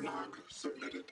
Log submitted.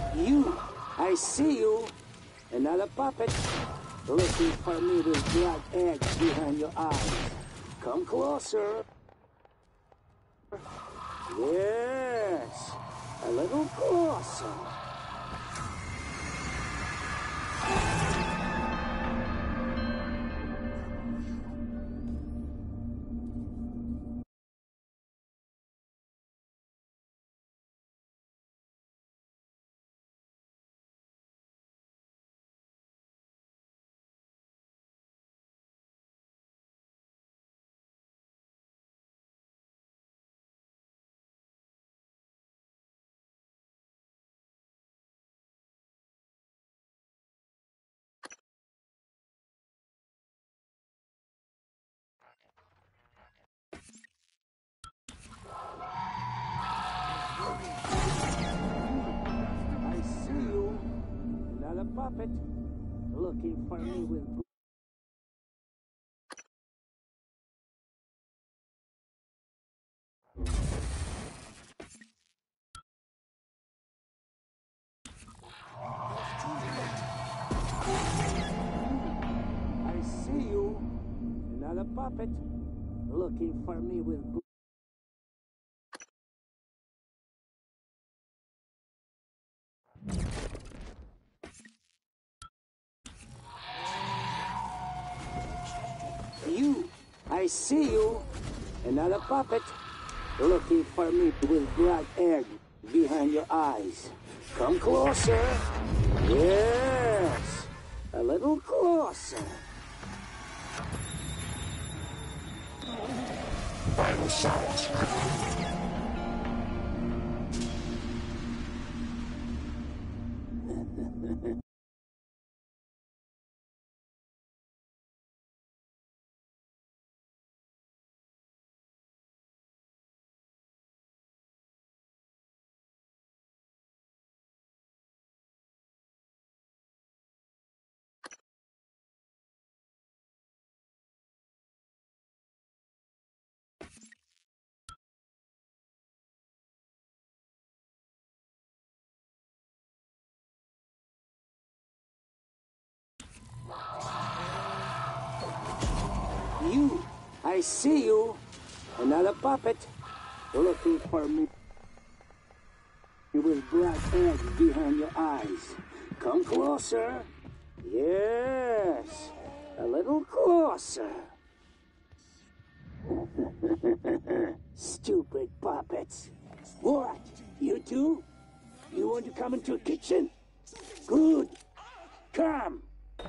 You, I see you. Another puppet. Looking for me with black eggs behind your eyes. Come closer. Yes, a little closer. I see you. Another puppet. Looking for me with... I see you. Another puppet. Looking for me with... You, I see you. Another puppet. Looking for me with black egg behind your eyes. Come closer. Yes, a little closer. Final shot. You, I see you. Another puppet. Looking for me with black egg behind your eyes. Come closer. Yes, a little closer. Stupid puppets. What? You two? You want to come into the kitchen? Good. Come.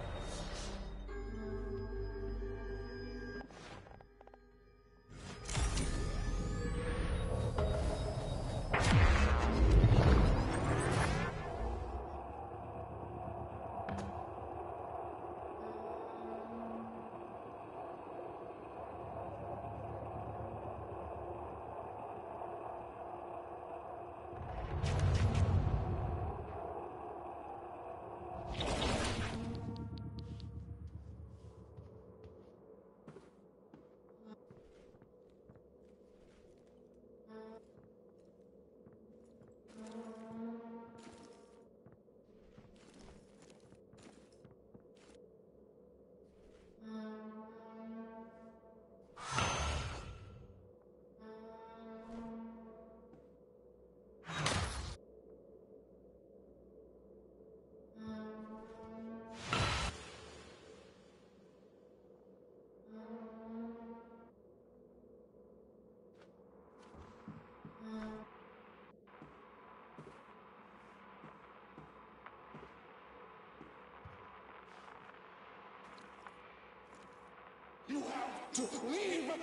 You have to leave!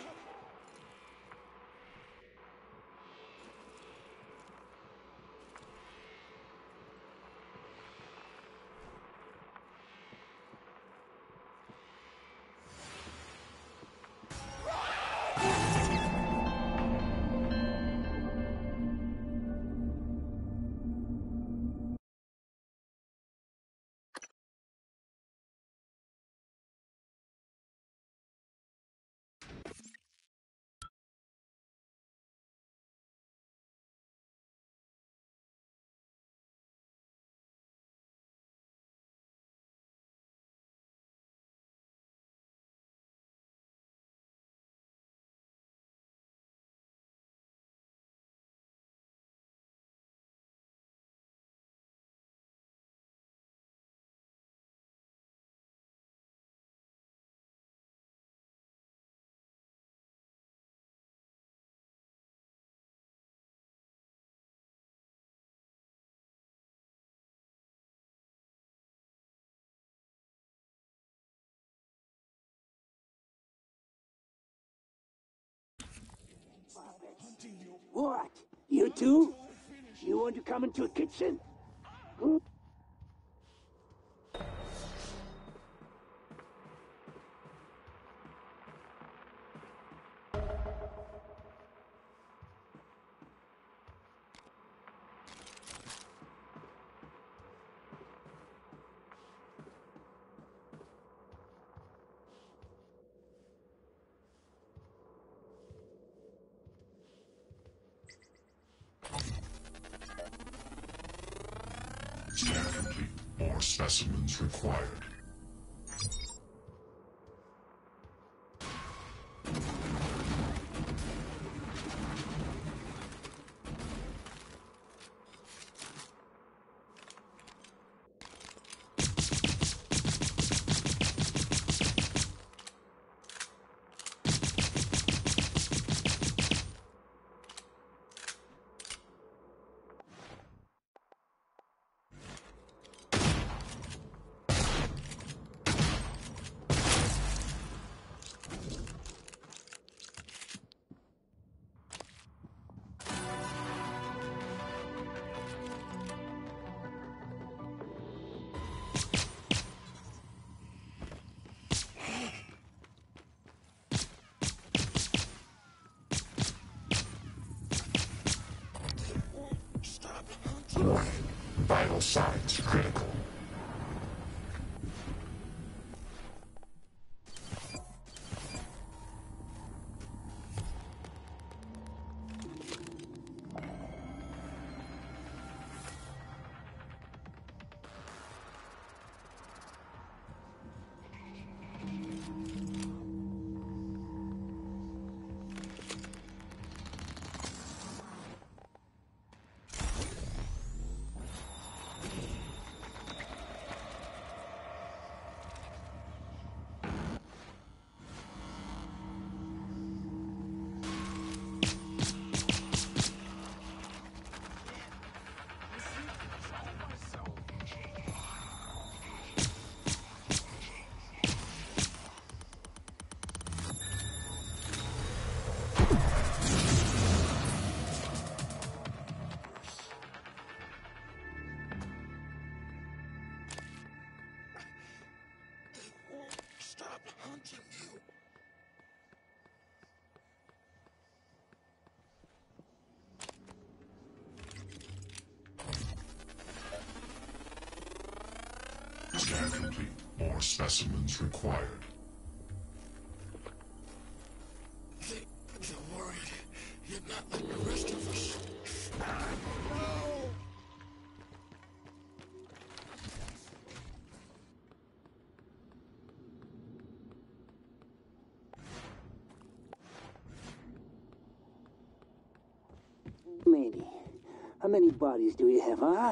What? You too? You want to come into a kitchen? Huh? Scan complete. More specimens required. Warning. Vital signs critical. Stop hunting you. Scan complete. More specimens required. They're worried. You're not like the rest of us. No! Lady, how many bodies do you have, huh?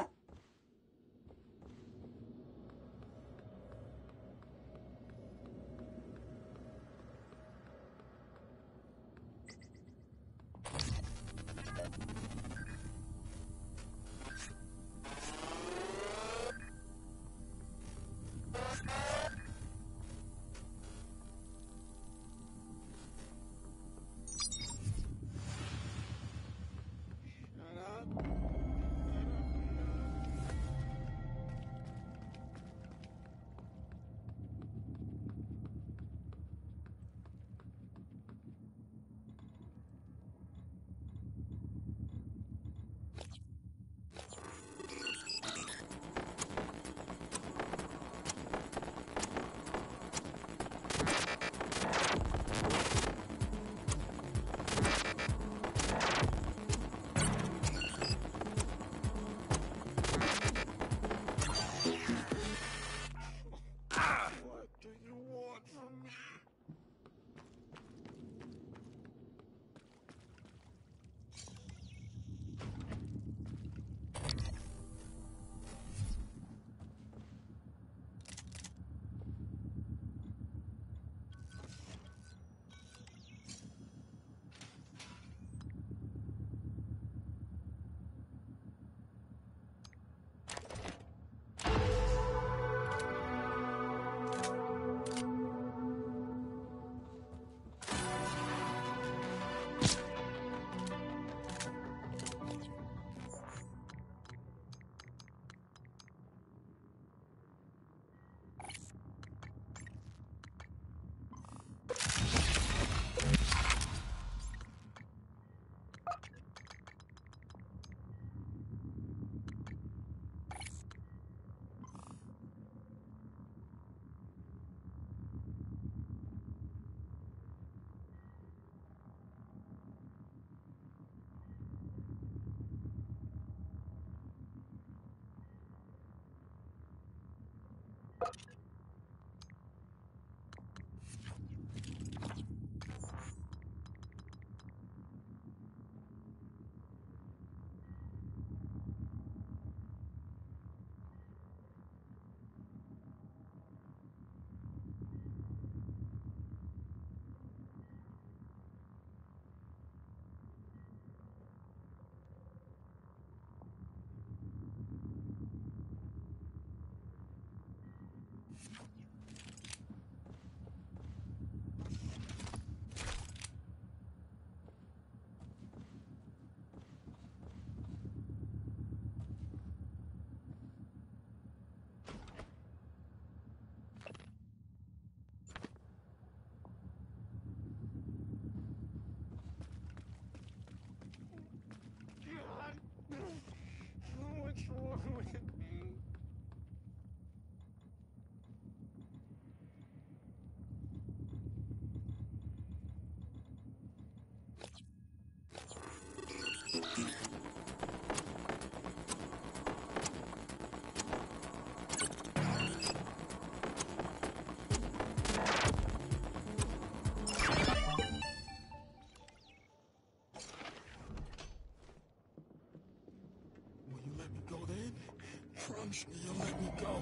Promise me you'll let me go.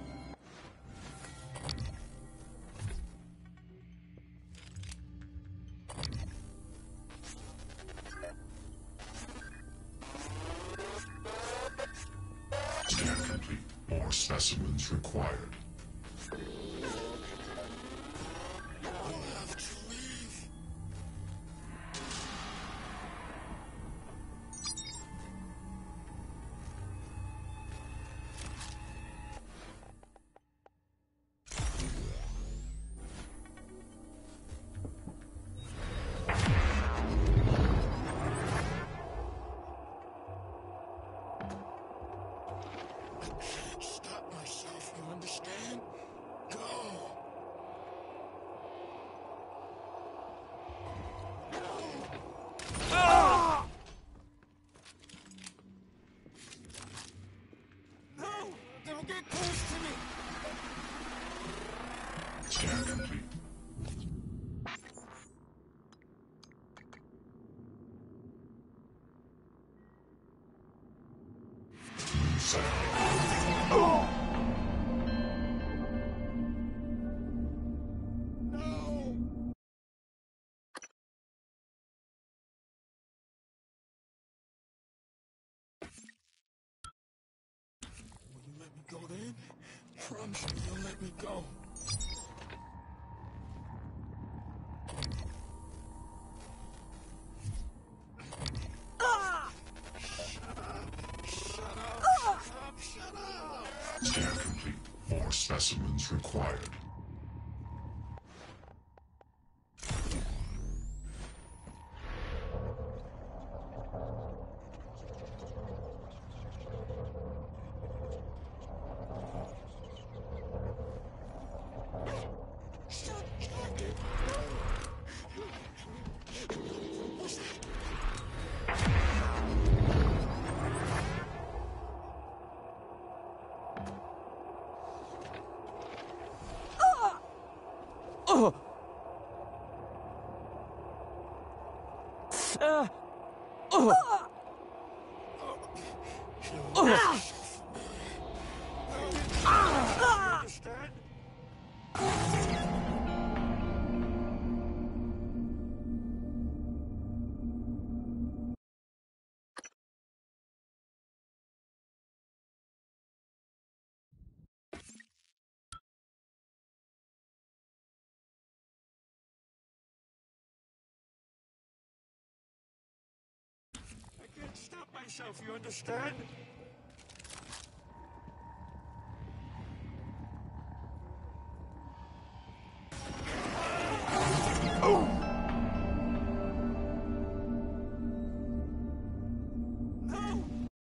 Scan complete. More specimens required. I'll have to leave. Stop myself, you understand? Go! No! Don't get close to me! Scan complete. Sound. No! Will you let me go then? Promise me you'll let me go. Shut up! Scan complete. More specimens required. Understand? I can't stop myself, you understand? No!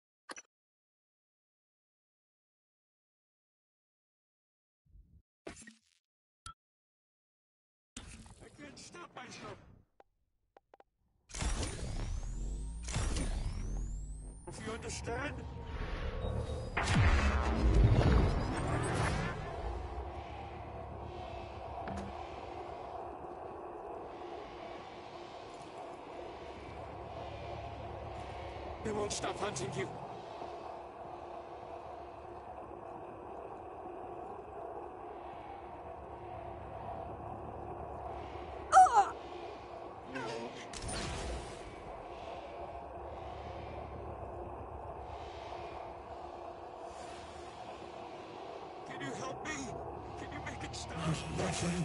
I can't stop myself. If you understand? They won't stop hunting you. Can you help me? Can you make it stop? Nothing.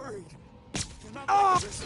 worried. You're not like this.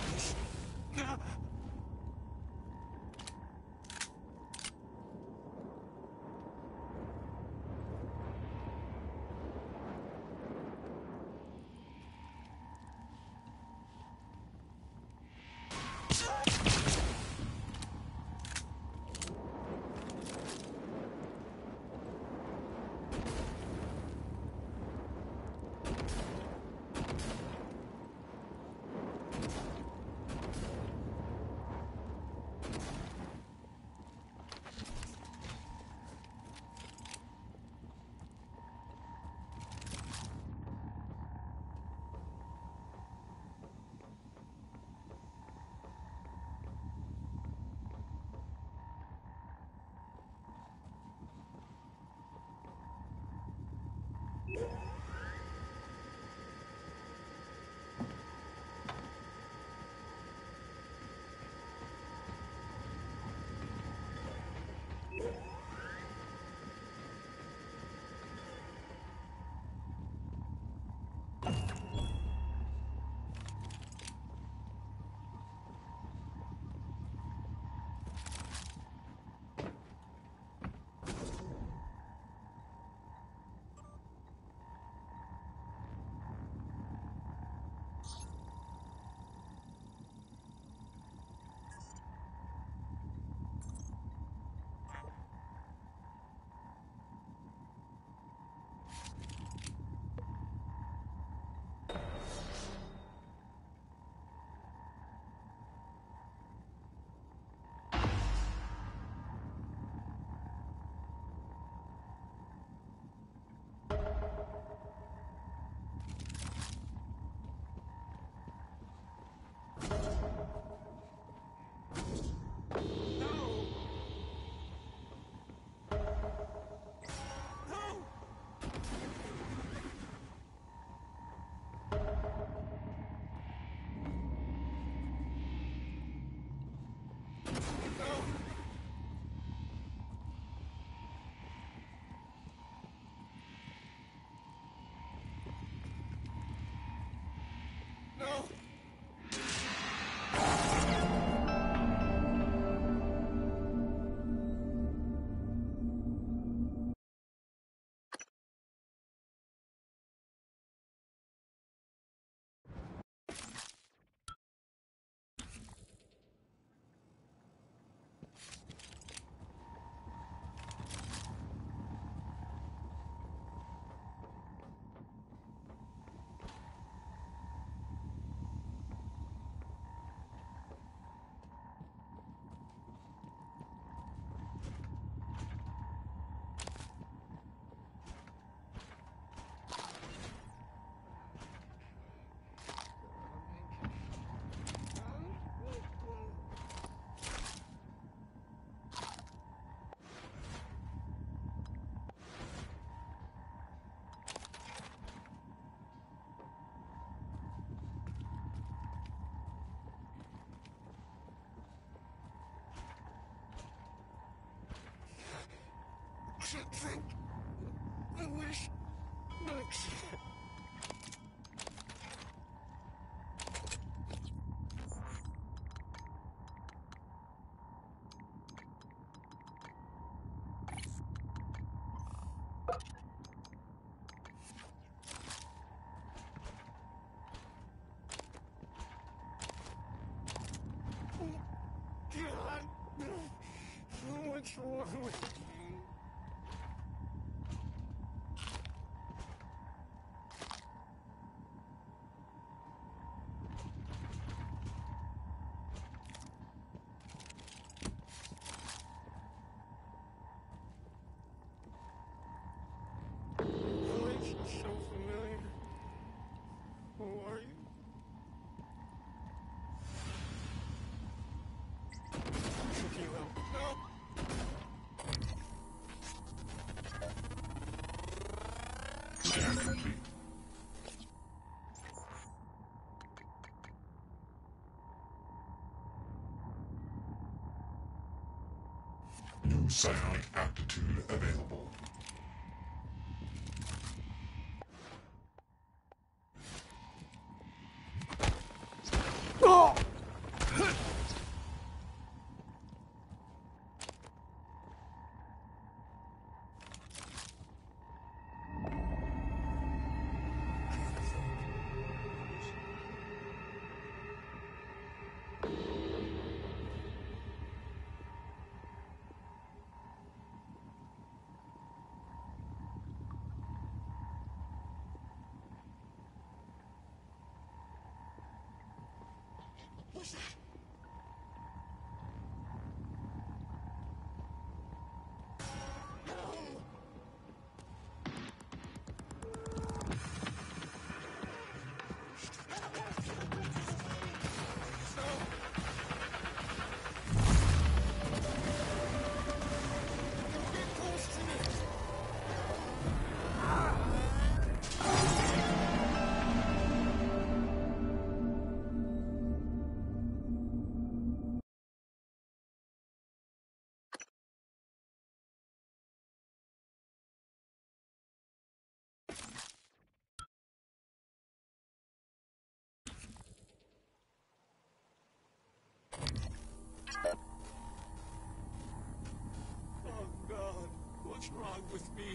No! I think... I wish... Max... God... What's wrong with you? Voice is so familiar. Who are you? Took you out. No! Scan complete. New psionic aptitude available. was that? Oh God, what's wrong with me?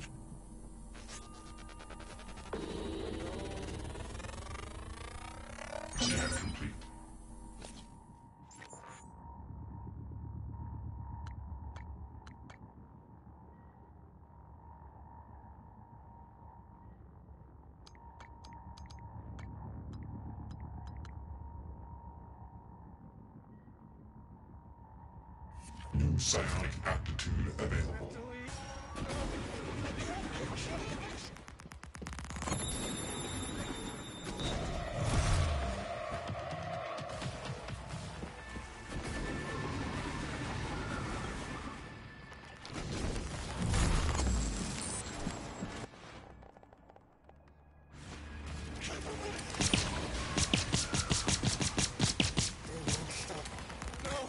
Scan complete. New psionic aptitude available. No!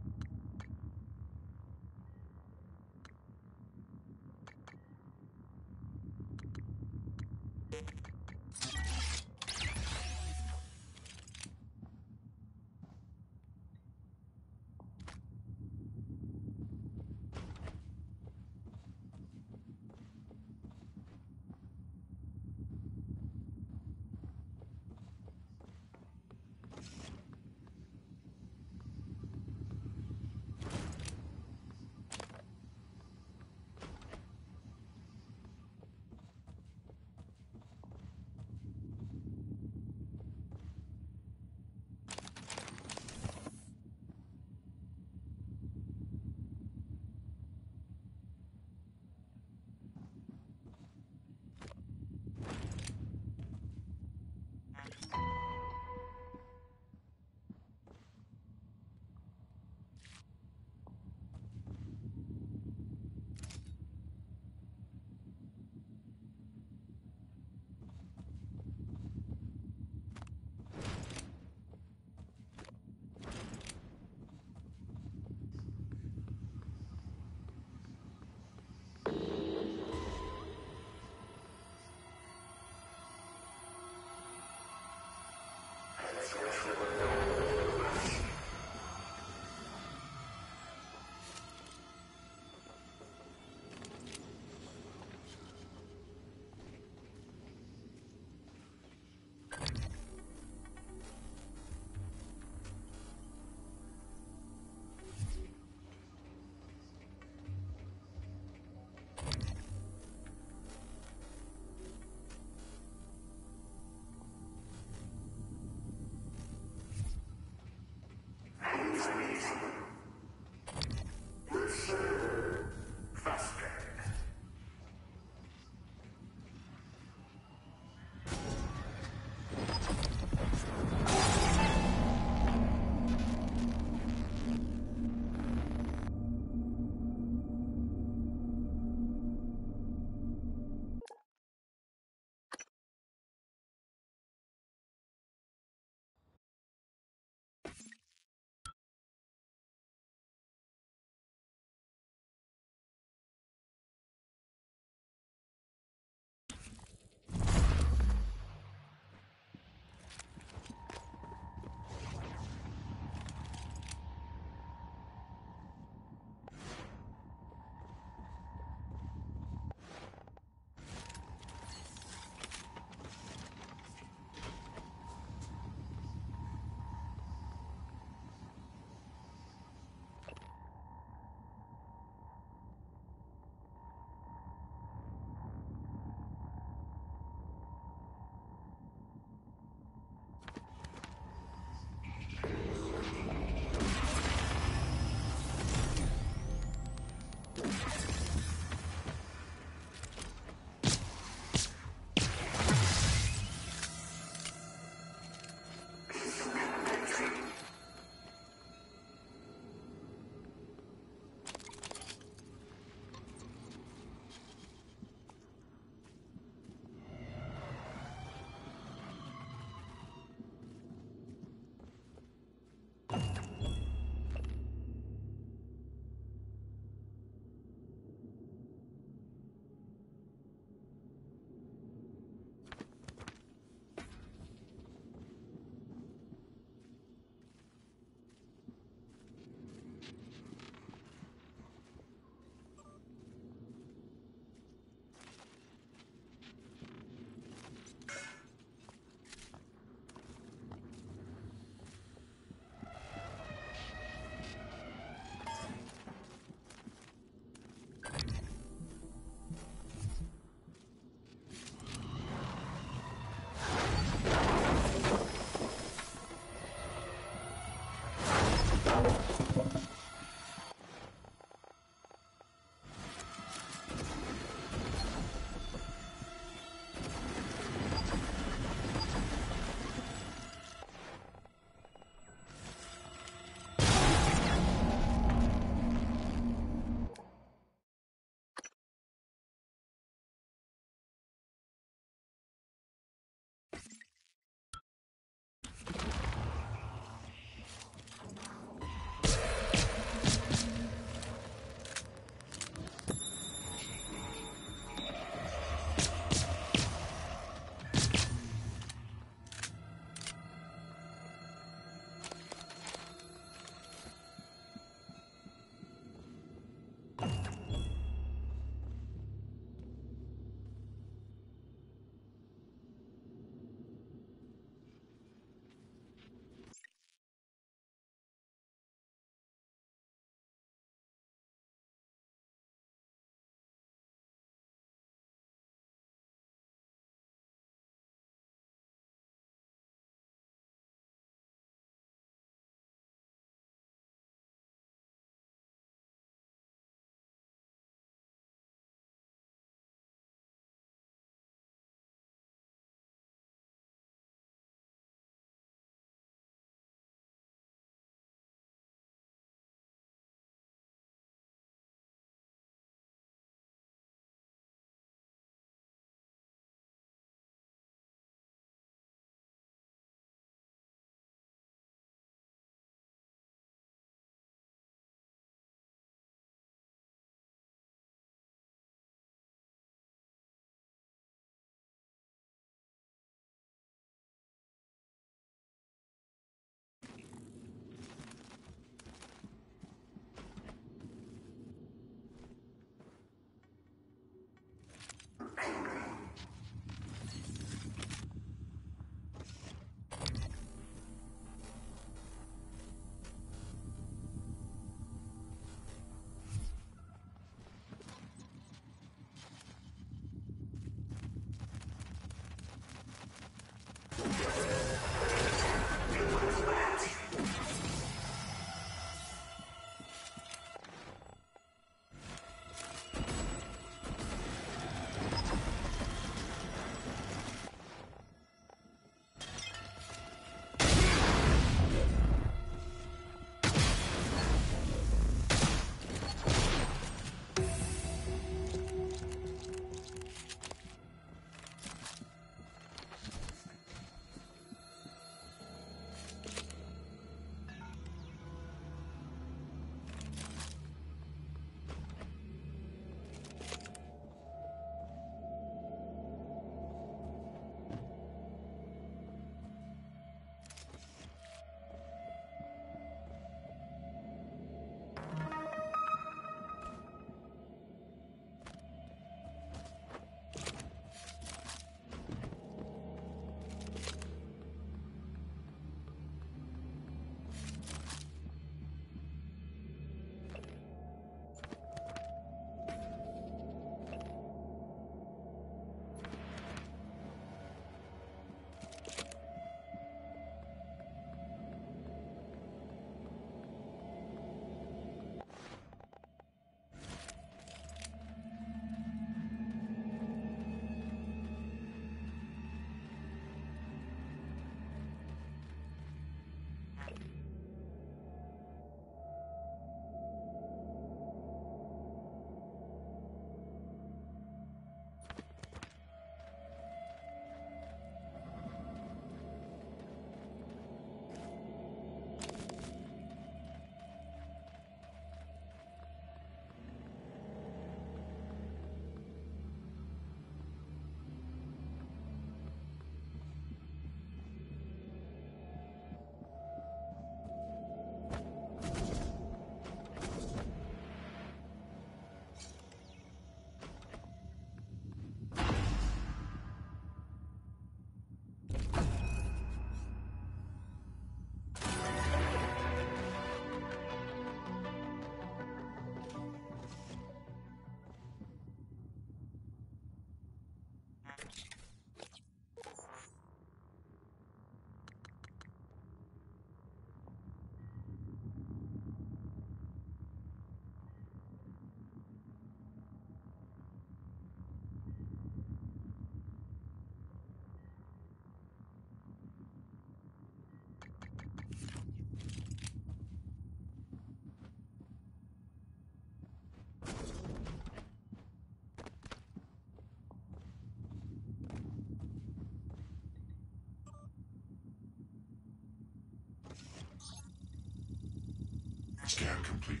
Scan complete.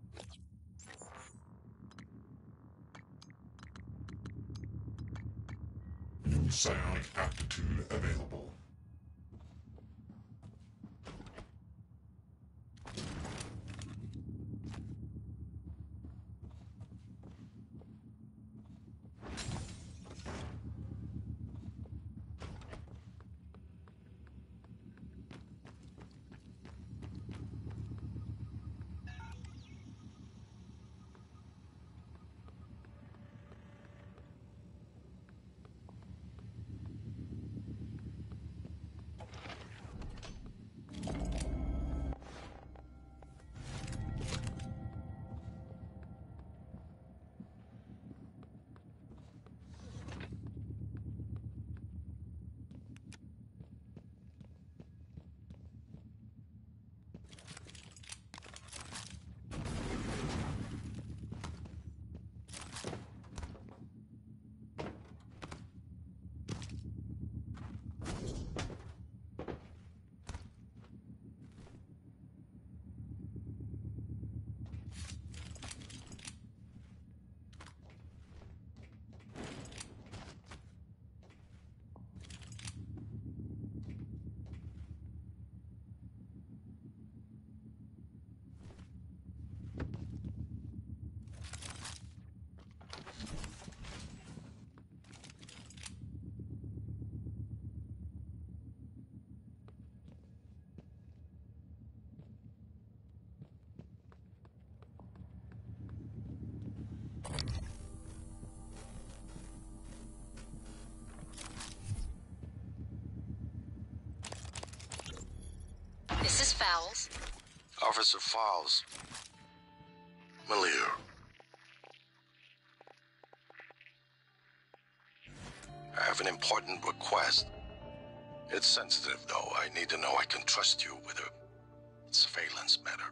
New psionic aptitude available. This is Fowles. Officer Fowles. Malier. I have an important request. It's sensitive, though. I need to know I can trust you with a surveillance matter.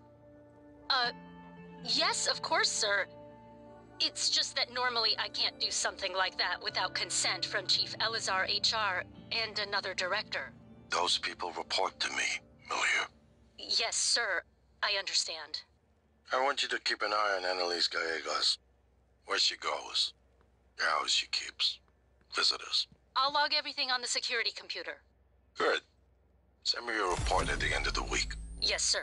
Yes, of course, sir. It's just that normally I can't do something like that without consent from Chief Elazar HR and another director. Those people report to me, Malier. Yes, sir. I understand. I want you to keep an eye on Annalise Gallegos. Where she goes, the house she keeps, visitors. I'll log everything on the security computer. Good. Send me a report at the end of the week. Yes, sir.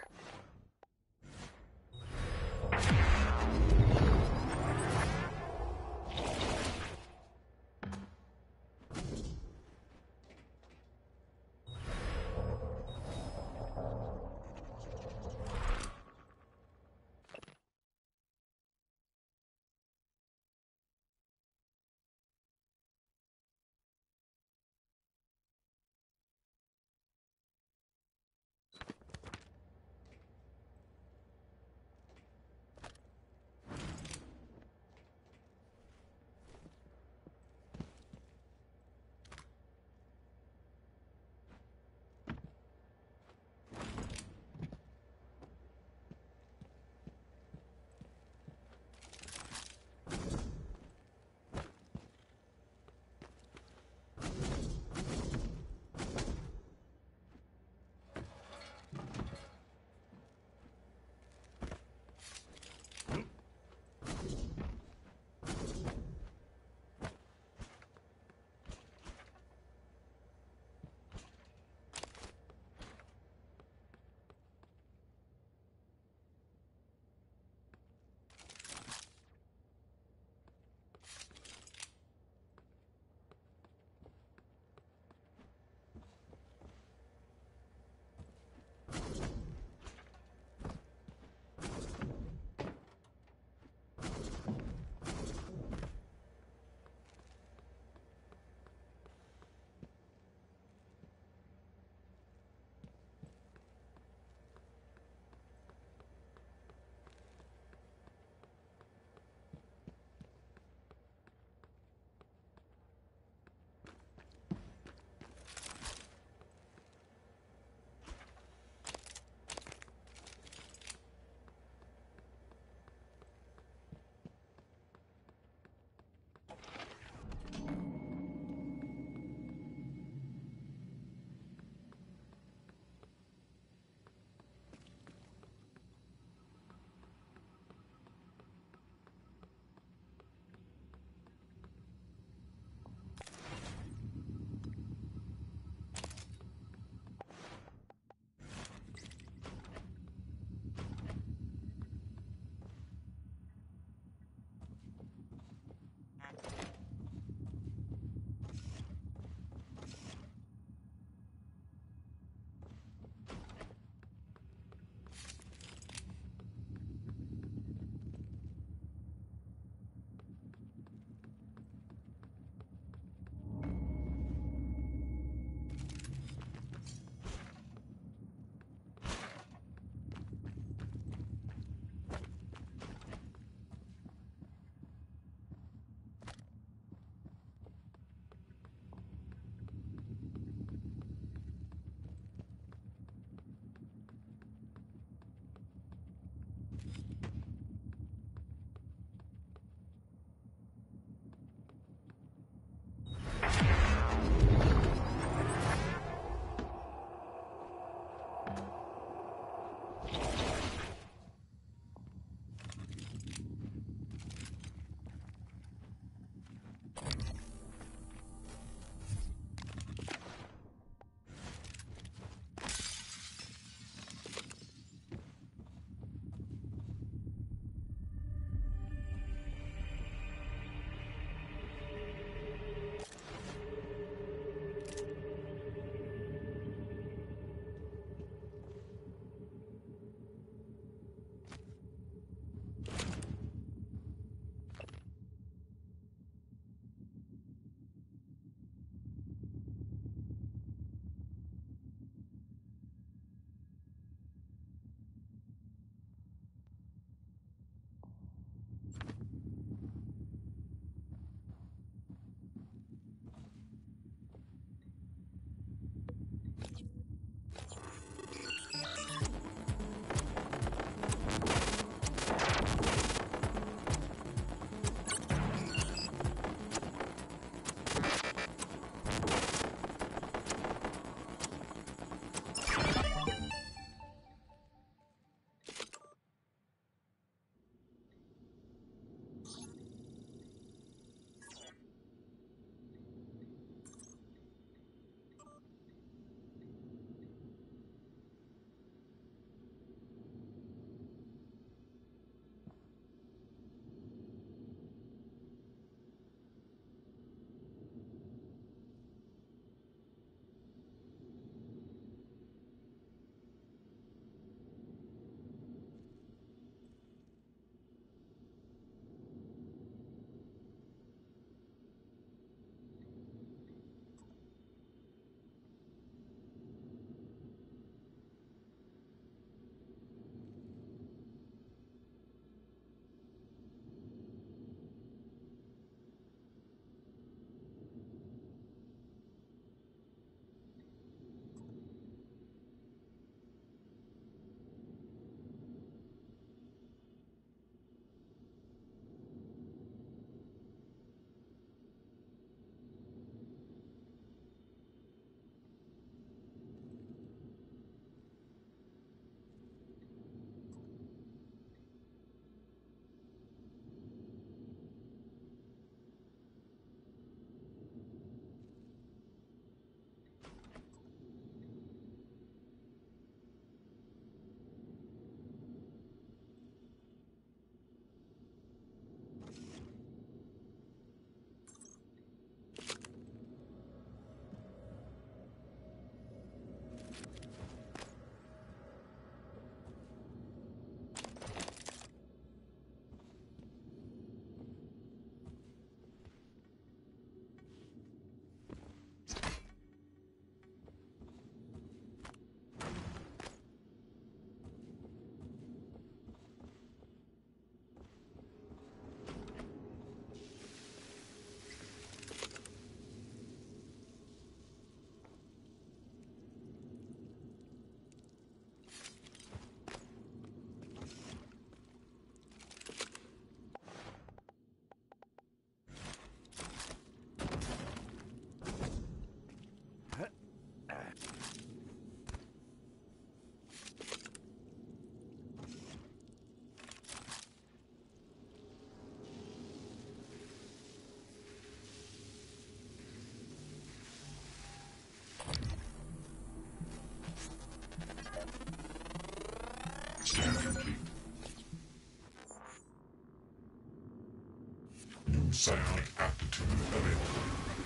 psionic aptitude available.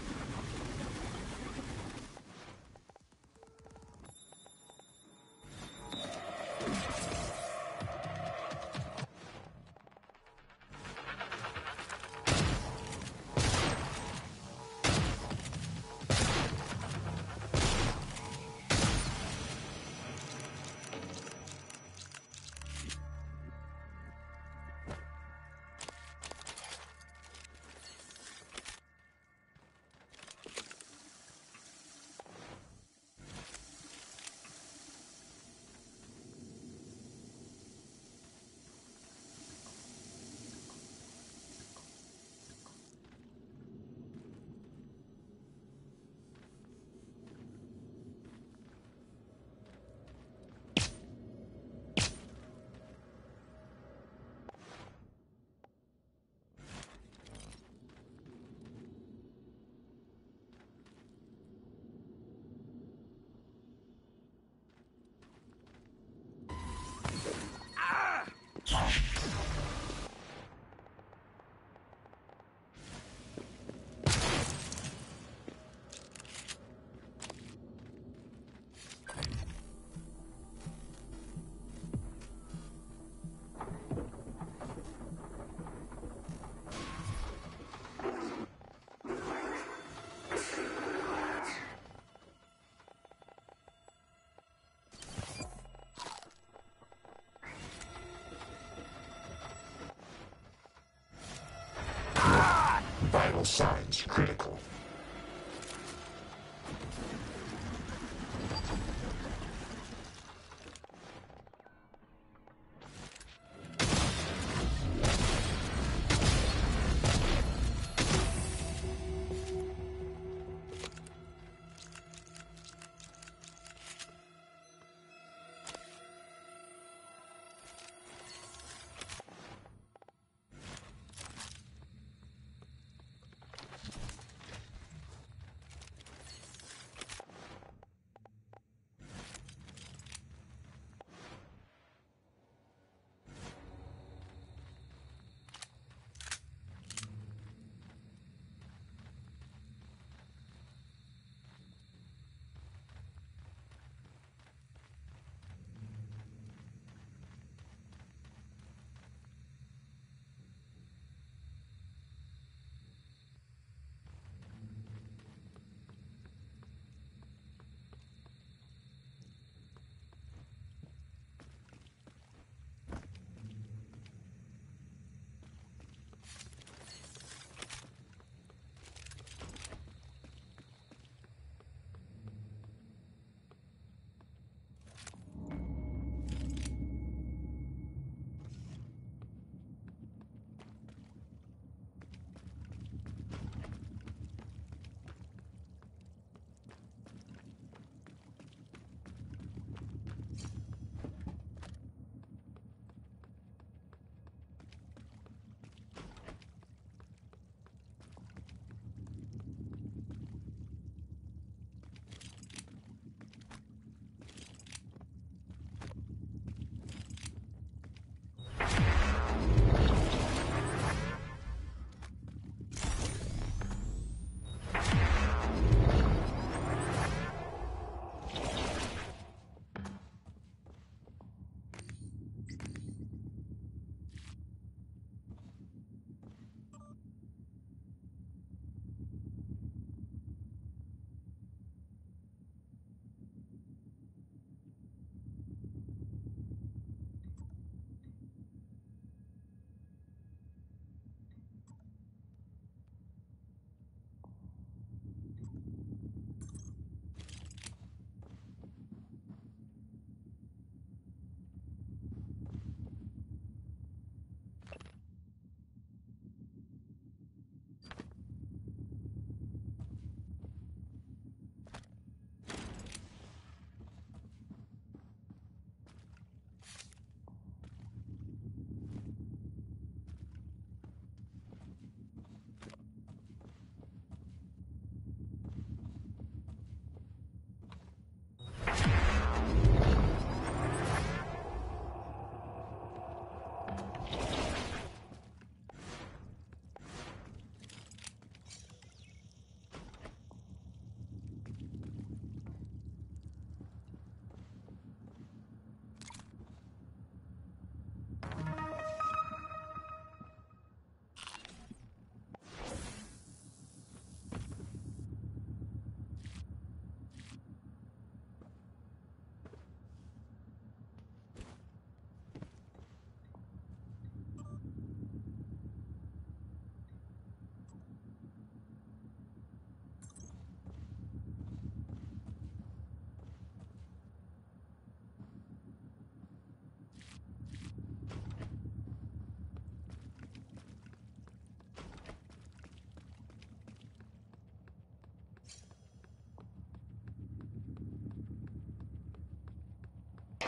Vital signs critical.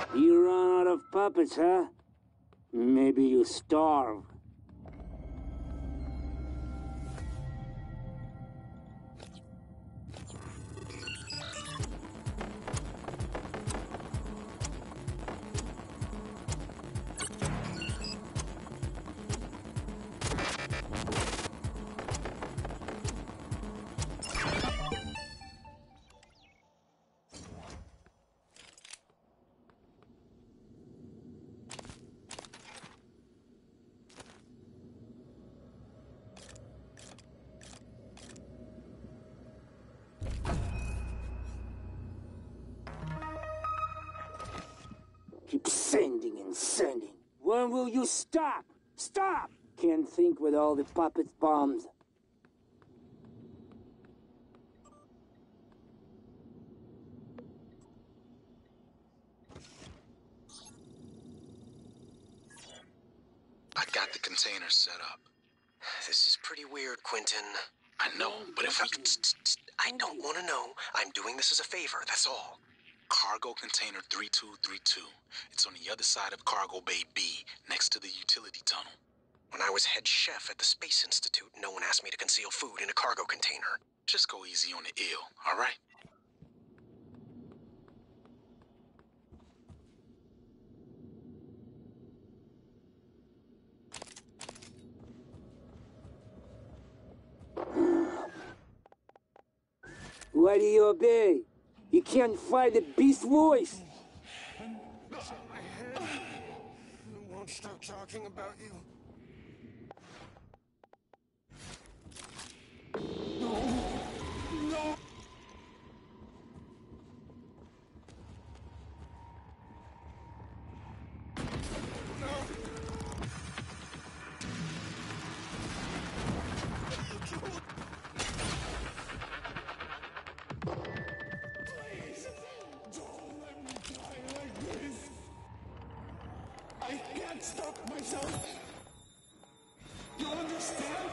You run out of puppets, huh? Maybe you starve. Keep sending and sending. When will you stop? Stop! Can't think with all the puppet bombs. I got the container set up. This is pretty weird, Quentin. I know, but if we... I don't want to know. I'm doing this as a favor, that's all. Cargo container 3232. It's on the other side of Cargo Bay B, next to the utility tunnel. When I was head chef at the Space Institute, no one asked me to conceal food in a cargo container. Just go easy on the ill, all right? Why do you obey? You can't fight the beast voice. I won't stop talking about you. No! Please, don't let me die like this. I can't stop myself. You understand?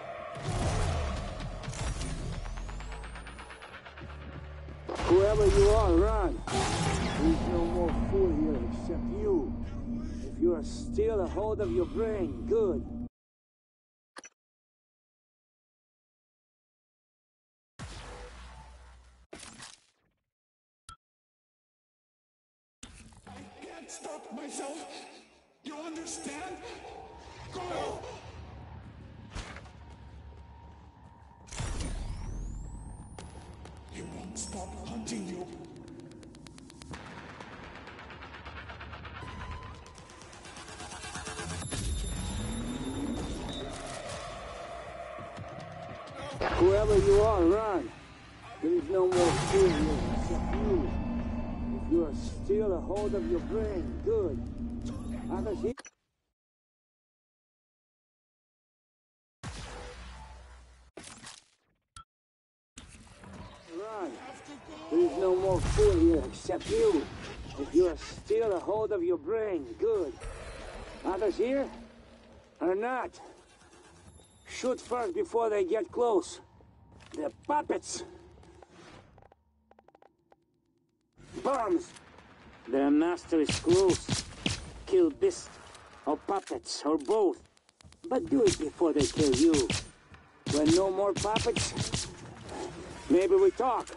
Whoever you are, run. There's no more fool here except you. If you are still a hold of your brain, good. I can't stop myself. You understand? Go! He won't stop hunting you. Whoever you are, run. There is no more fear here except you. If you are still a hold of your brain, good. Others here. Run. There is no more fool here except you. If you are still a hold of your brain, good. Others here? Or not? Shoot first before they get close. They're puppets. Bombs. Their master is close. Kill beast, or puppets, or both. But do it before they kill you. When no more puppets, maybe we talk.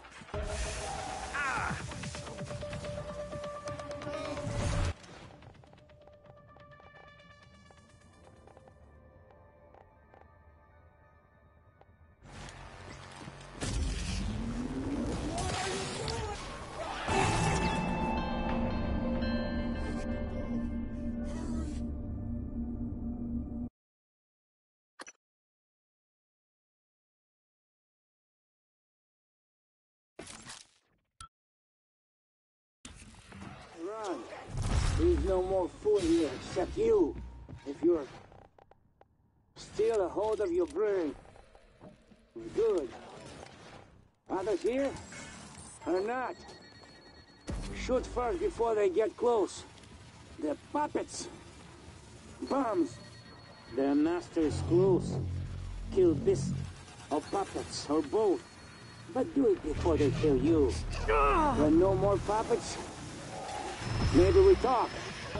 Run. There's no more fool here except you. If you're still a hold of your brain. Good. Others here? Or not? Shoot first before they get close. They're puppets. Bombs. Their master is close. Kill beast, or puppets, or both. But do it before they kill you. When no more puppets, Maybe we talk.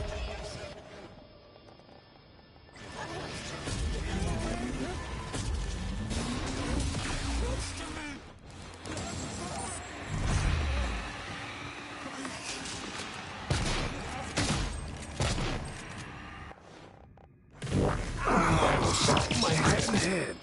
My head.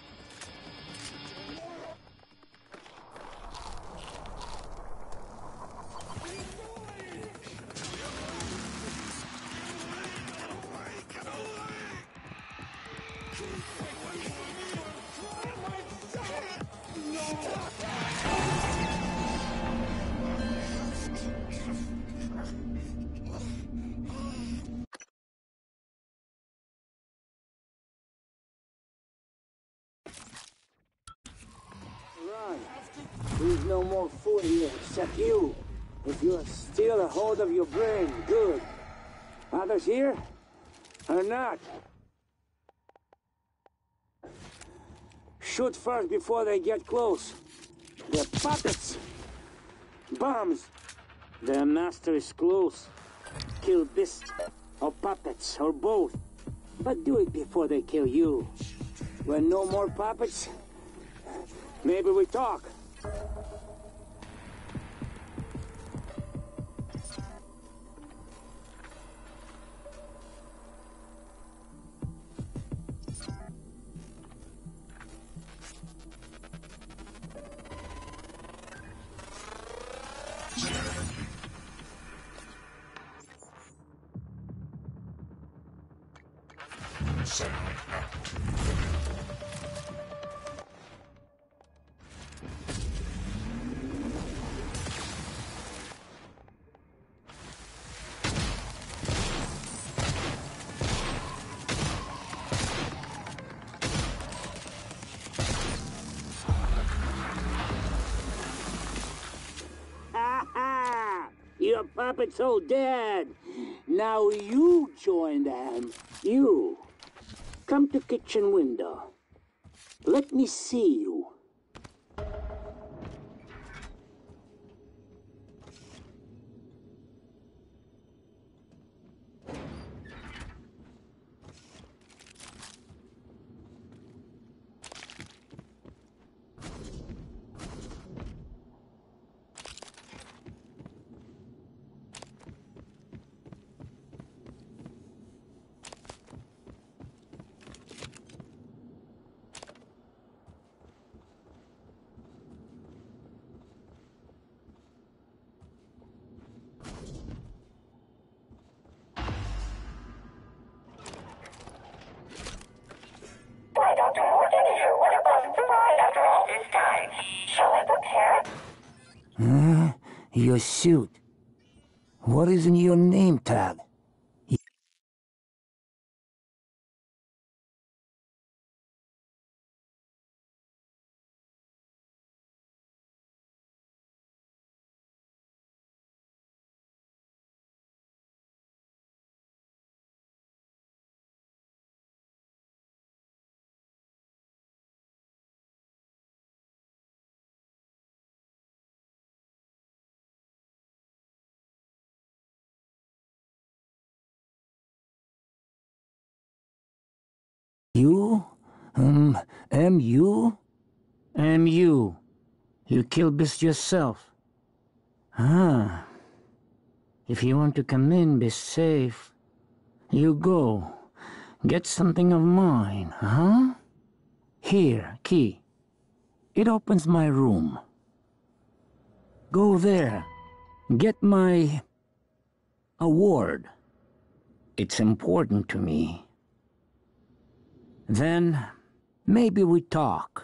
Run. There's no more food here except you. If you're still a hold of your brain, good. Others here? Or not? Shoot first before they get close. They're puppets. Bombs. Their master is close. Kill beasts or puppets or both. But do it before they kill you. When no more puppets, maybe we talk. Sound active. Ha ha! Your puppet's all dead. Now you join them. You. Come to kitchen window. Let me see you. Why, Dr. Morgan here. What a pleasant surprise after all this time. Shall I prepare? Your suit. What is in your name tag? You? M.U.? M.U. You kill Beast yourself. Ah. If you want to come in, be safe. You go. Get something of mine, huh? Here, key. It opens my room. Go there. Get my award. It's important to me. Then, maybe we talk.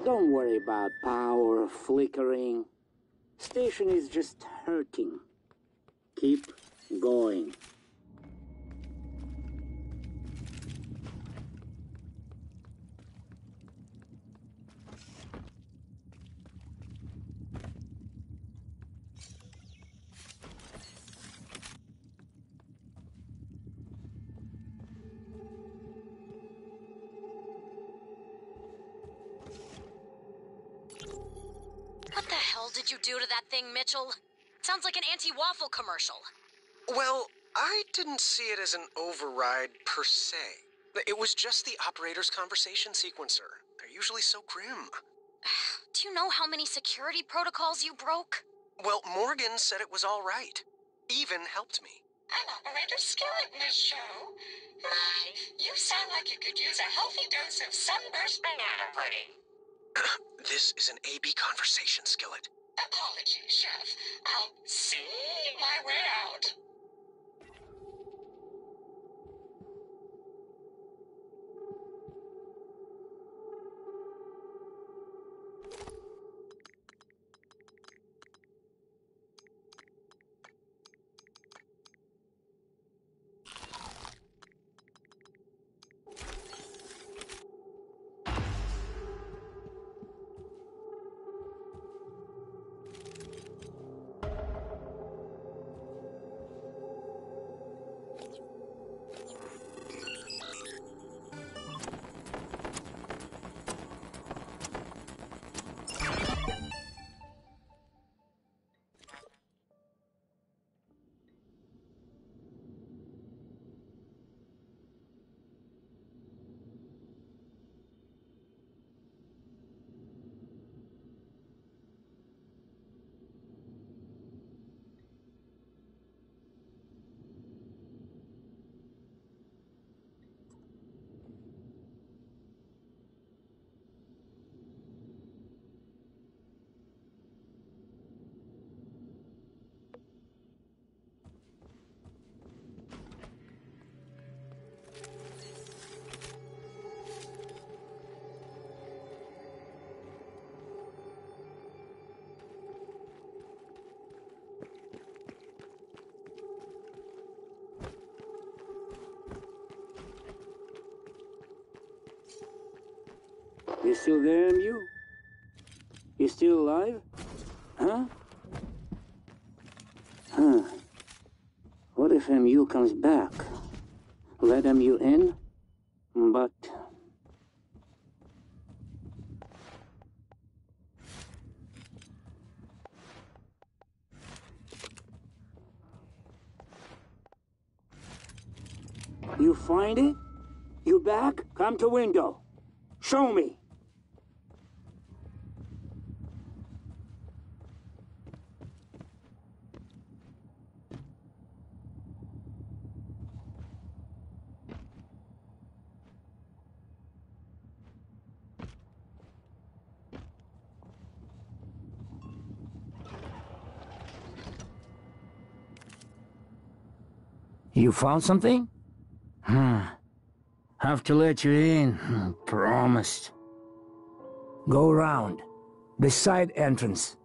Don't worry about power flickering. Station is just hurting. Keep going. What the hell did you do to that thing, Mitchell? Sounds like an anti-waffle commercial. Well, I didn't see it as an override per se. It was just the operator's conversation sequencer. They're usually so grim. Do you know how many security protocols you broke? Well, Morgan said it was all right. Even helped me. I'm Operator Skillet in this show. My, you sound like you could use a healthy dose of sunburst banana pudding. This is an AB conversation, Skillet. Apologies, Chef. I'll see my way out. You still there, MU? You still alive? Huh? Huh. What if MU comes back? Let MU in? But... You find it? You back? Come to window. Show me. You found something? Have to let you in. Promised. Go around. The side entrance.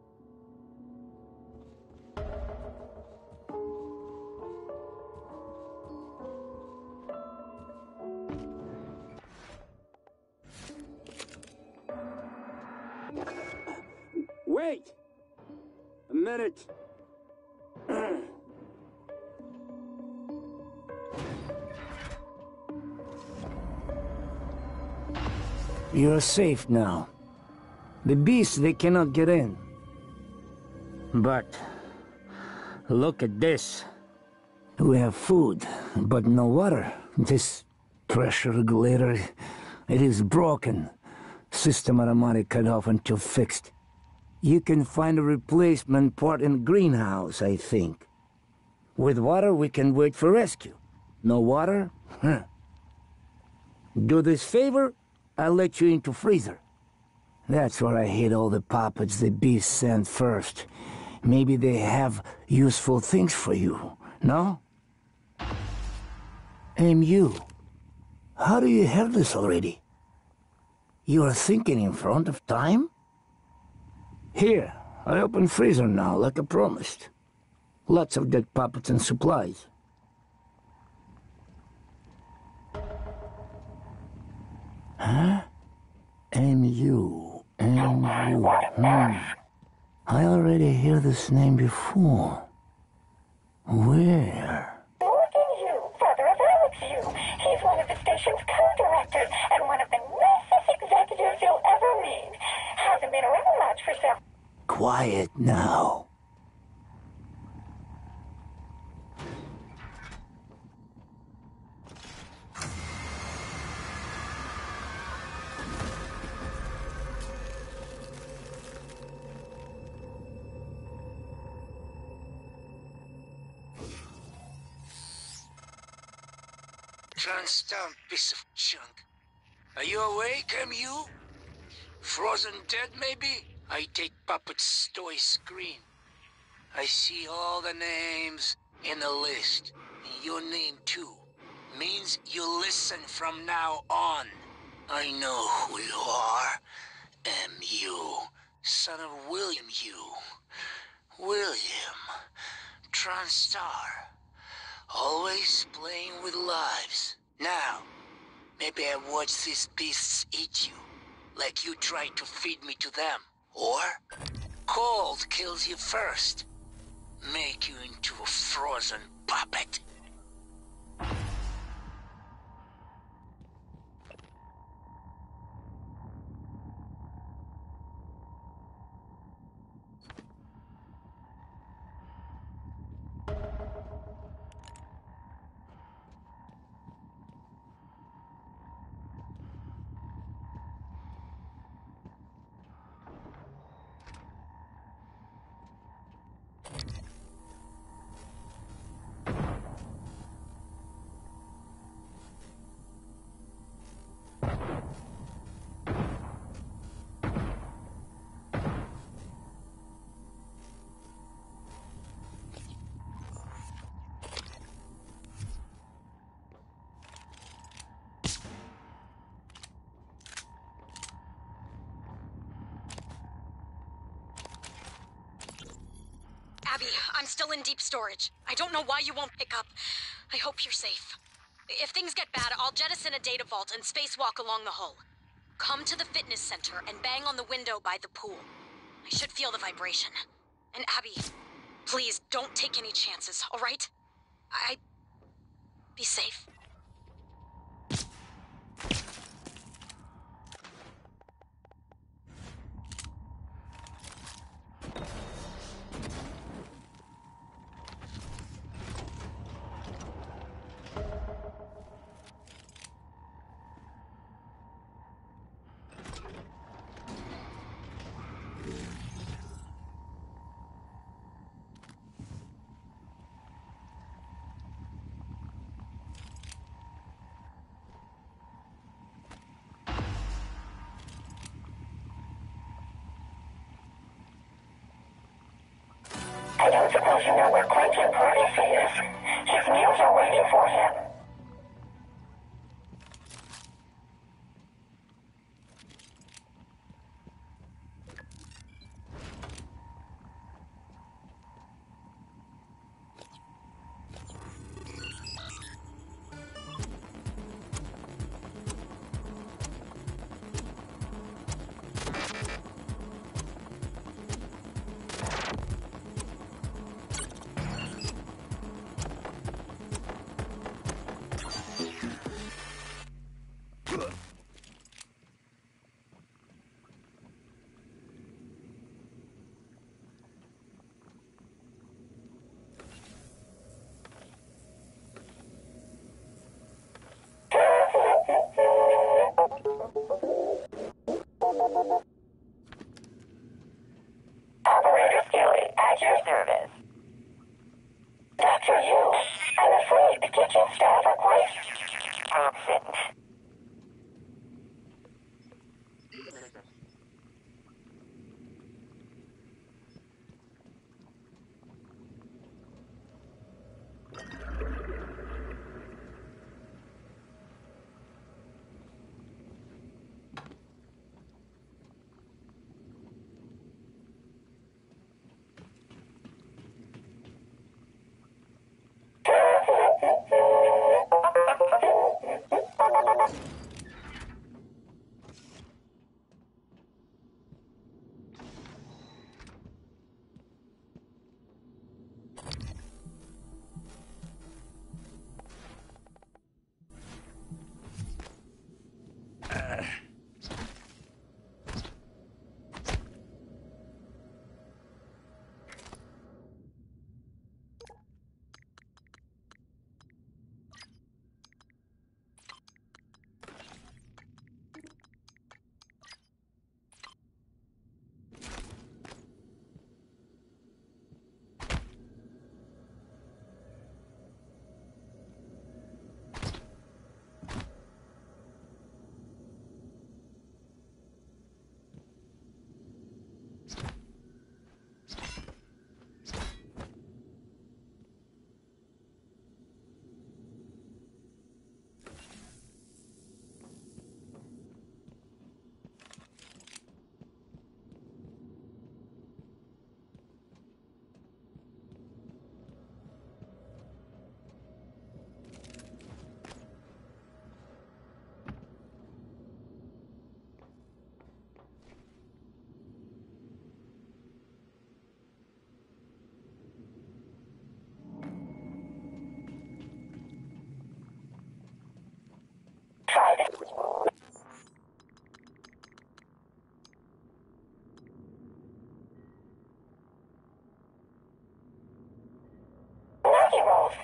Wait! A minute. You're safe now. The beasts, they cannot get in. But... look at this. We have food, but no water. This pressure regulator, it is broken. System automatic cut off until fixed. You can find a replacement part in the greenhouse, I think. With water, we can wait for rescue. No water? Do this favor, I'll let you into freezer. That's where I hid all the puppets the beasts sent first. Maybe they have useful things for you, no? MU, how do you have this already? You are thinking in front of time? Here, I open freezer now, like I promised. Lots of dead puppets and supplies. Huh? MU. I already hear this name before. Where? Morgan Yu, father of Alex Yu. He's one of the station's co-directors and one of the nicest executives you'll ever meet. Hasn't been around much for several... Quiet now. Johnston, piece of junk. Are you awake, MU? Frozen dead, maybe? I take puppets toy screen. I see all the names in the list. Your name, too. Means you listen from now on. I know who you are. MU. Son of William Yu. William. Tronstar. Always playing with lives. Now, maybe I watch these beasts eat you, like you tried to feed me to them. Or, cold kills you first. Make you into a frozen puppet. Abby, I'm still in deep storage. I don't know why you won't pick up. I hope you're safe. If things get bad, I'll jettison a data vault and spacewalk along the hull. Come to the fitness center and bang on the window by the pool. I should feel the vibration. And Abby, please don't take any chances, all right? Be safe. I don't suppose you know where Quentin Purvis is. His meals are waiting for him. Operator Skilly, at your service. Dr. Yu, I'm afraid the kitchen staff are quite absent.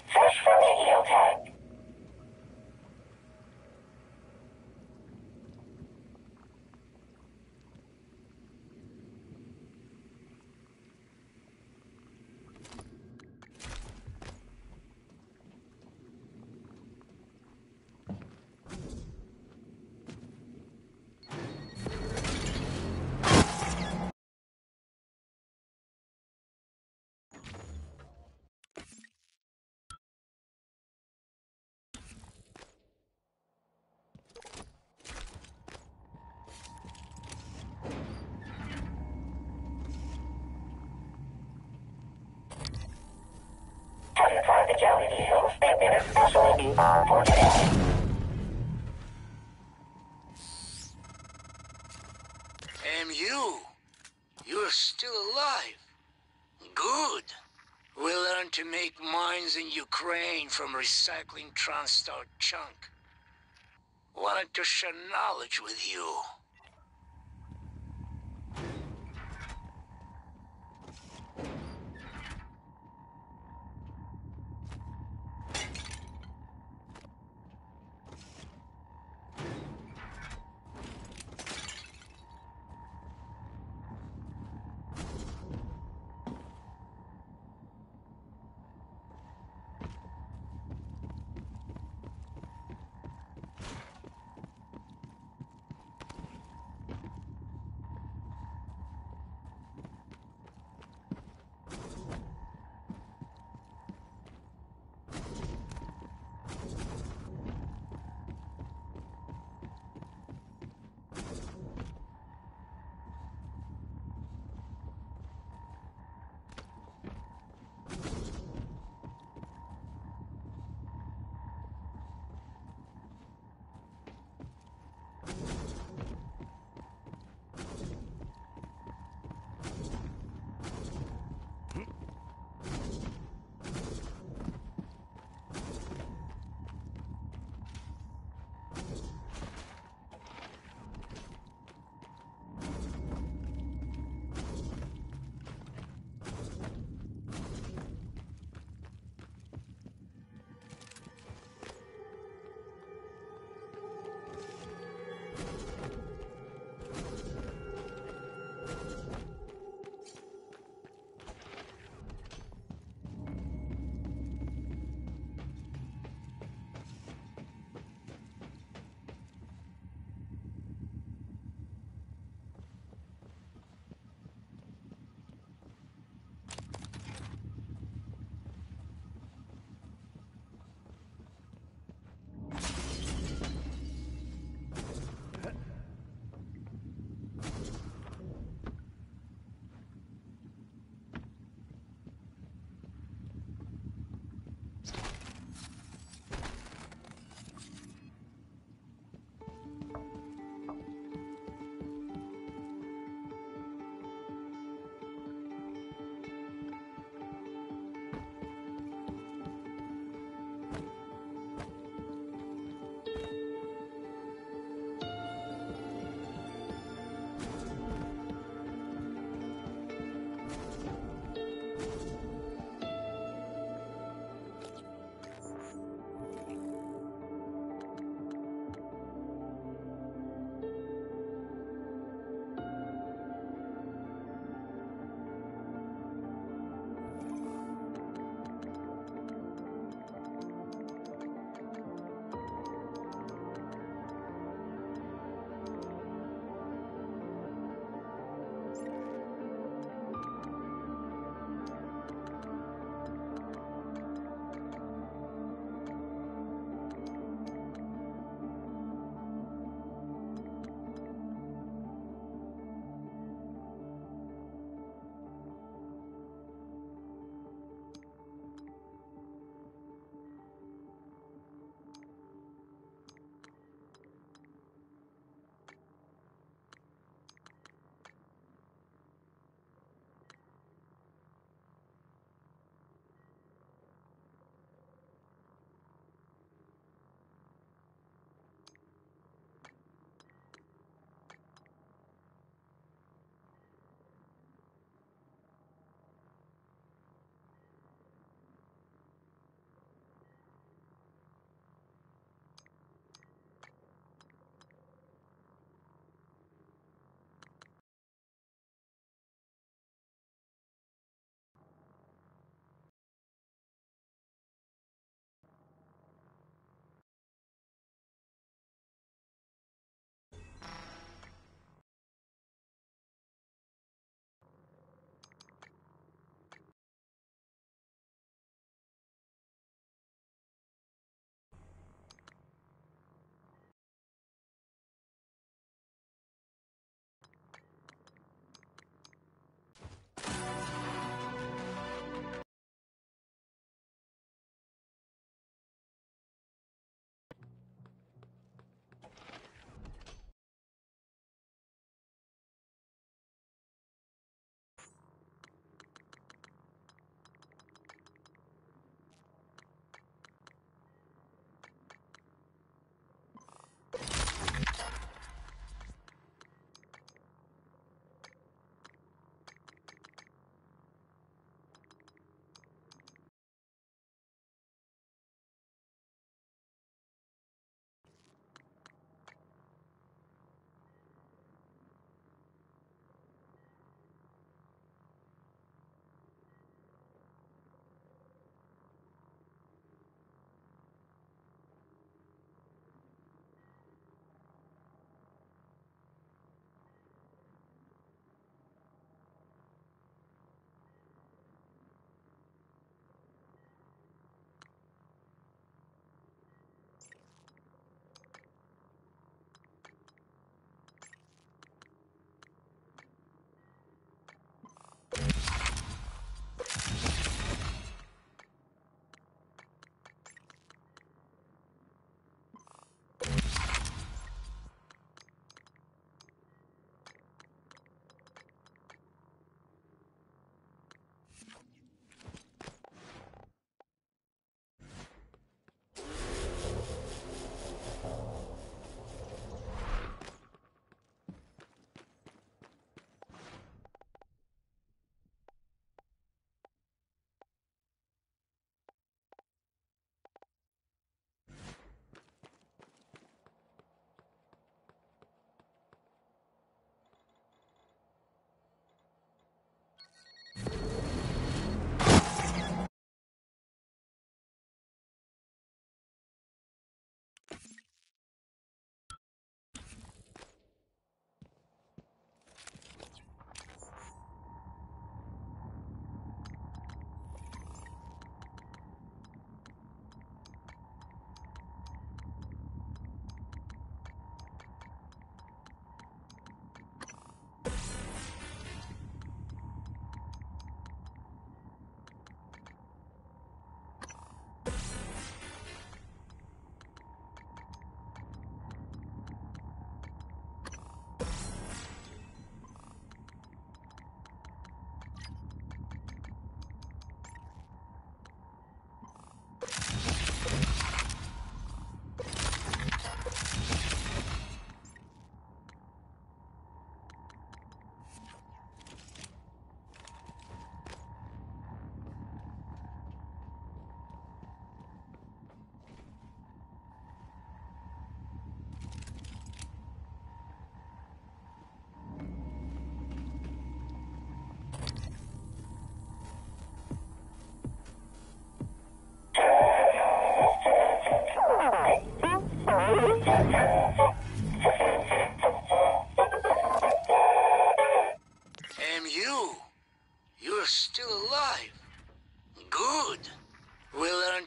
Fresh from the eel tank. Have you tried the jelly eels? They've been especially evolved for today. MU, you're still alive. Good. We'll learn to make mines in Ukraine from recycling TranStar junk. Wanted to share knowledge with you.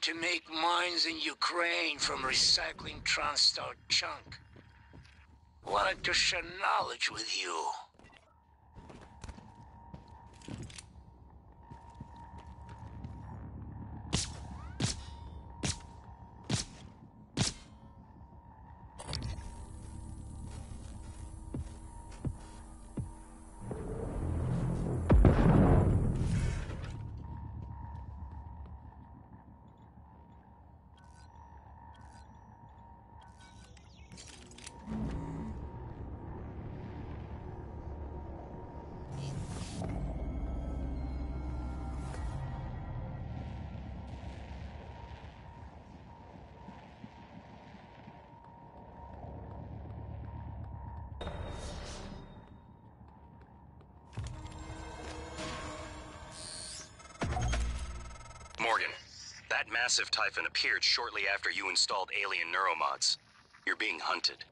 to make mines in Ukraine from recycling TranStar junk. Wanted to share knowledge with you. Morgan, that massive Typhon appeared shortly after you installed alien neuromods. You're being hunted.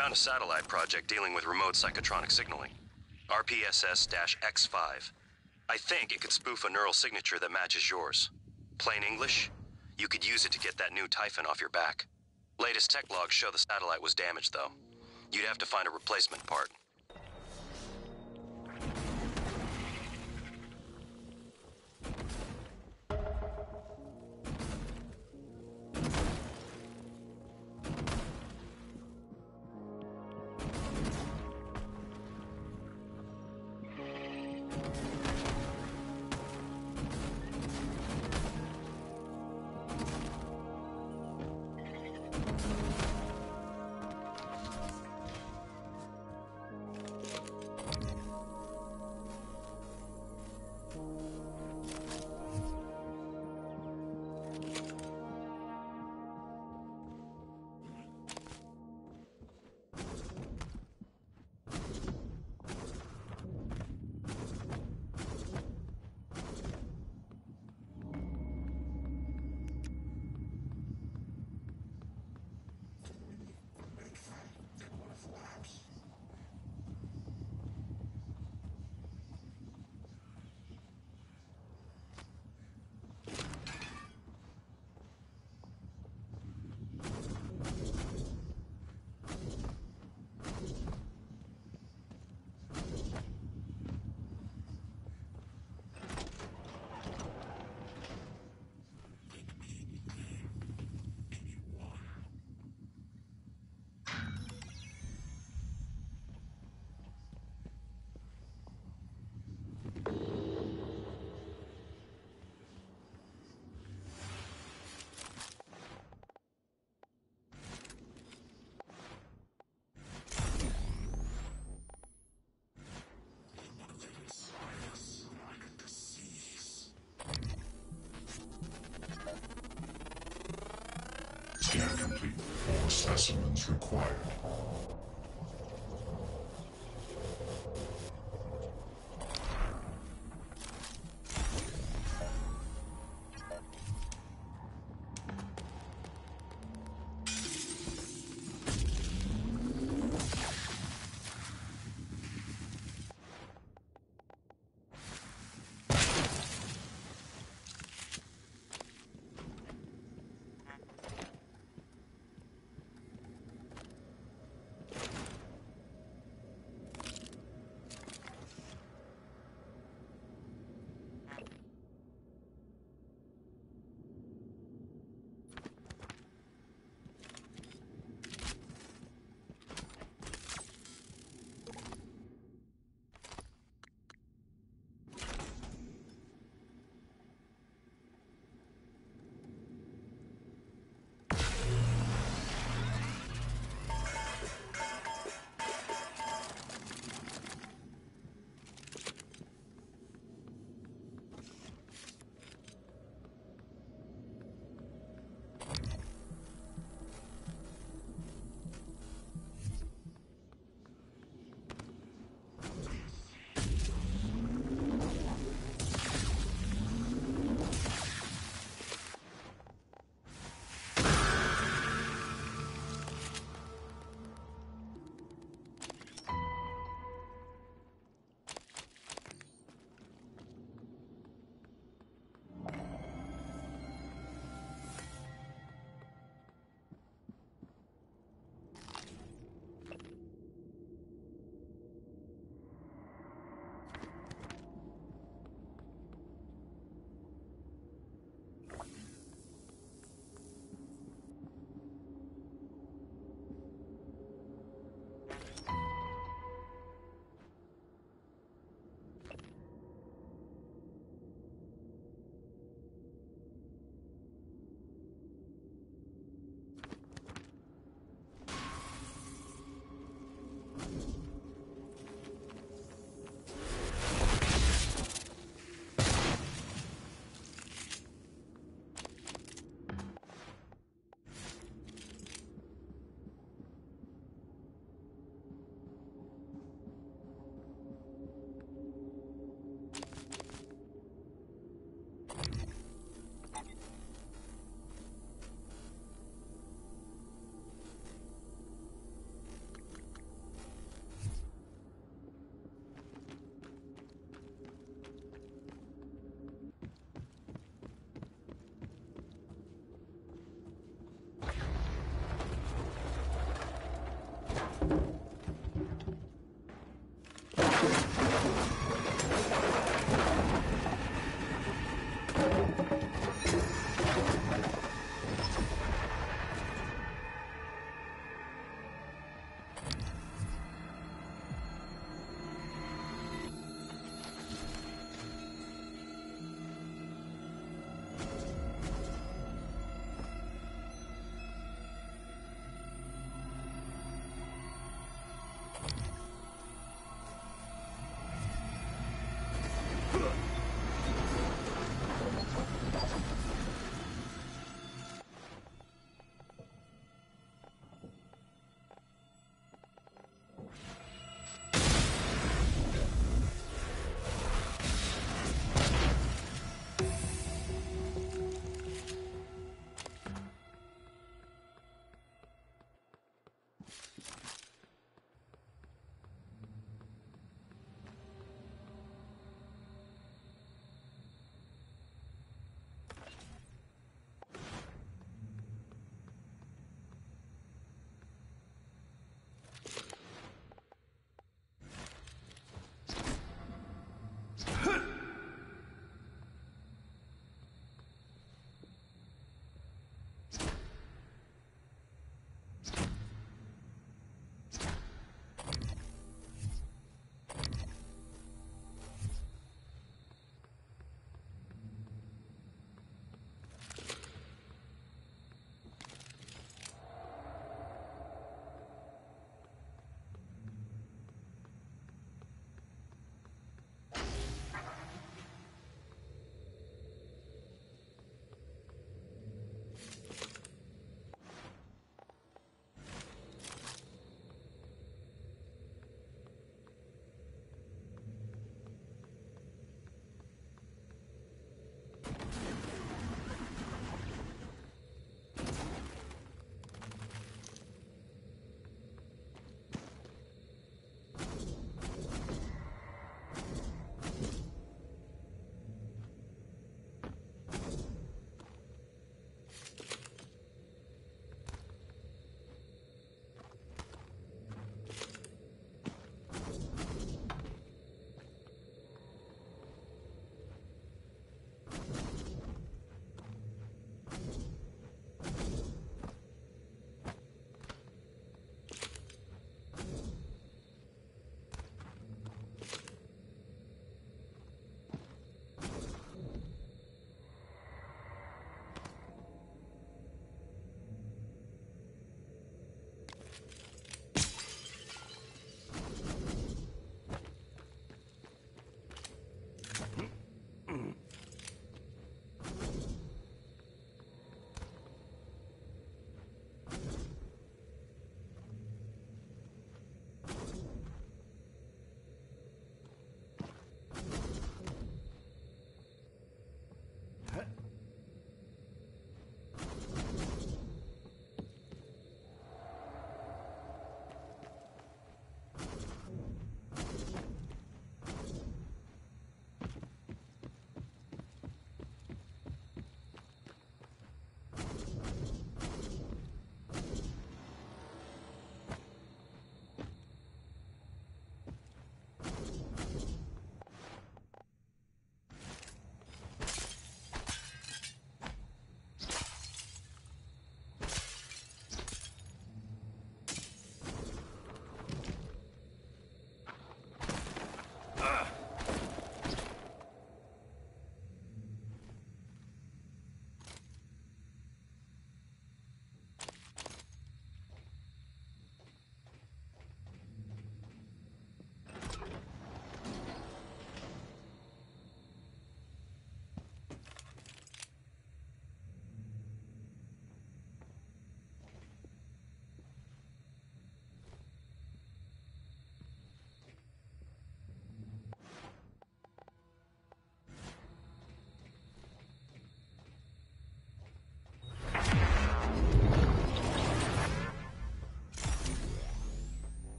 found a satellite project dealing with remote psychotronic signaling. RPSS-X5. I think it could spoof a neural signature that matches yours. Plain English, you could use it to get that new Typhon off your back. Latest tech logs show the satellite was damaged, though. You'd have to find a replacement part. Scan complete. More specimens required.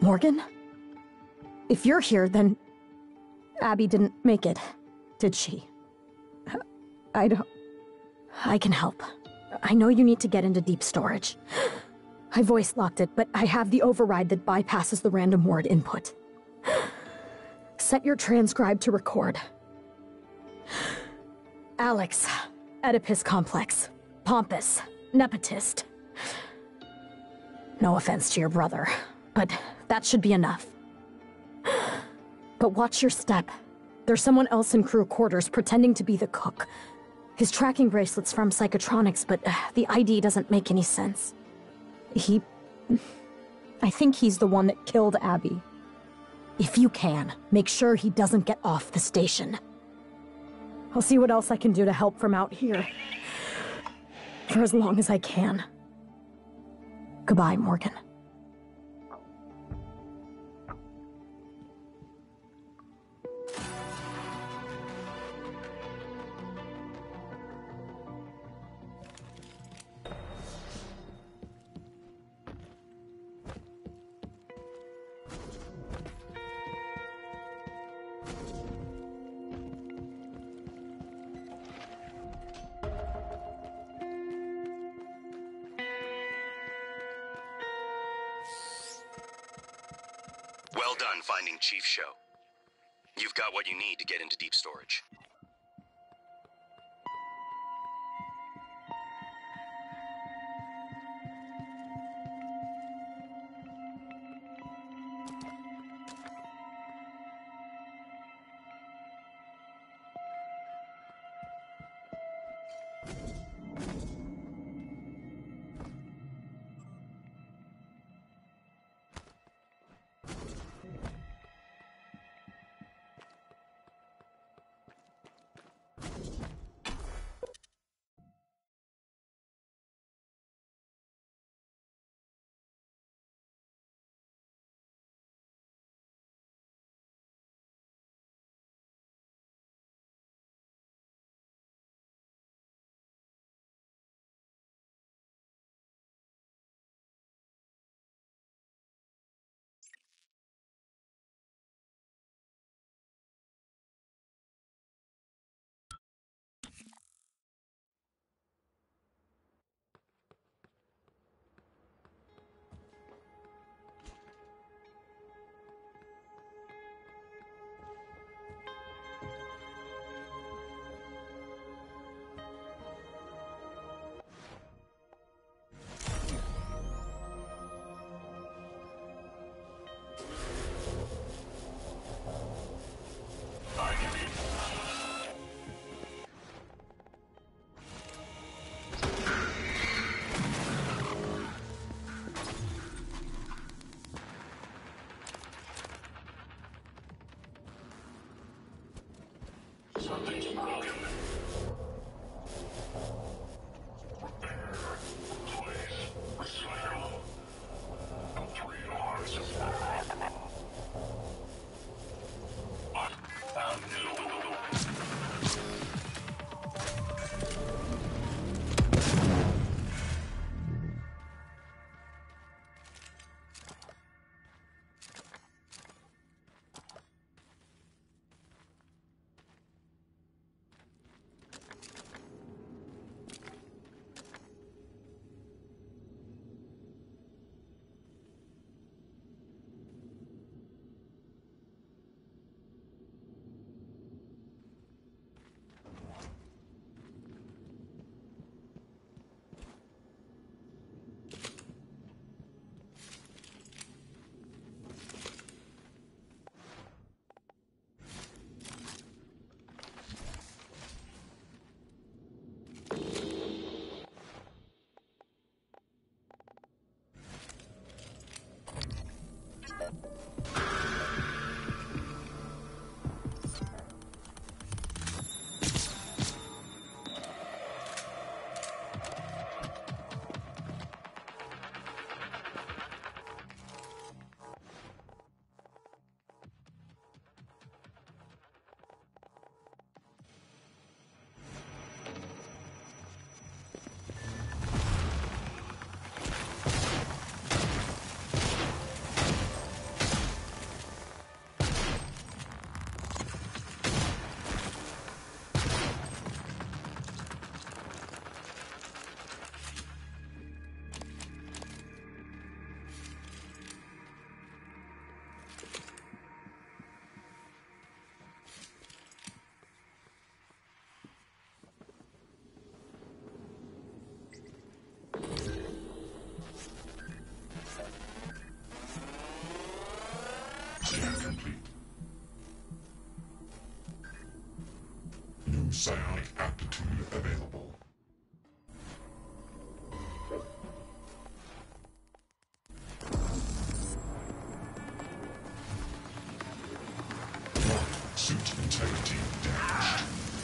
Morgan? If you're here, then Abby didn't make it, did she? I can help. I know you need to get into deep storage. I voice locked it, but I have the override that bypasses the random word input. Set your transcribe to record. Alex, Oedipus complex, pompous, nepotist. No offense to your brother, but that should be enough. But watch your step. There's someone else in crew quarters pretending to be the cook. His tracking bracelet's from Psychotronics, but the ID doesn't make any sense. I think he's the one that killed Abby. If you can, make sure he doesn't get off the station. I'll see what else I can do to help from out here. For as long as I can. Goodbye, Morgan. Well done finding Chief Show. You've got what you need to get into deep storage. Something's broken. Repair. Place. Recycle. The 3 R's of found new. psionic aptitude available. Suit integrity damaged.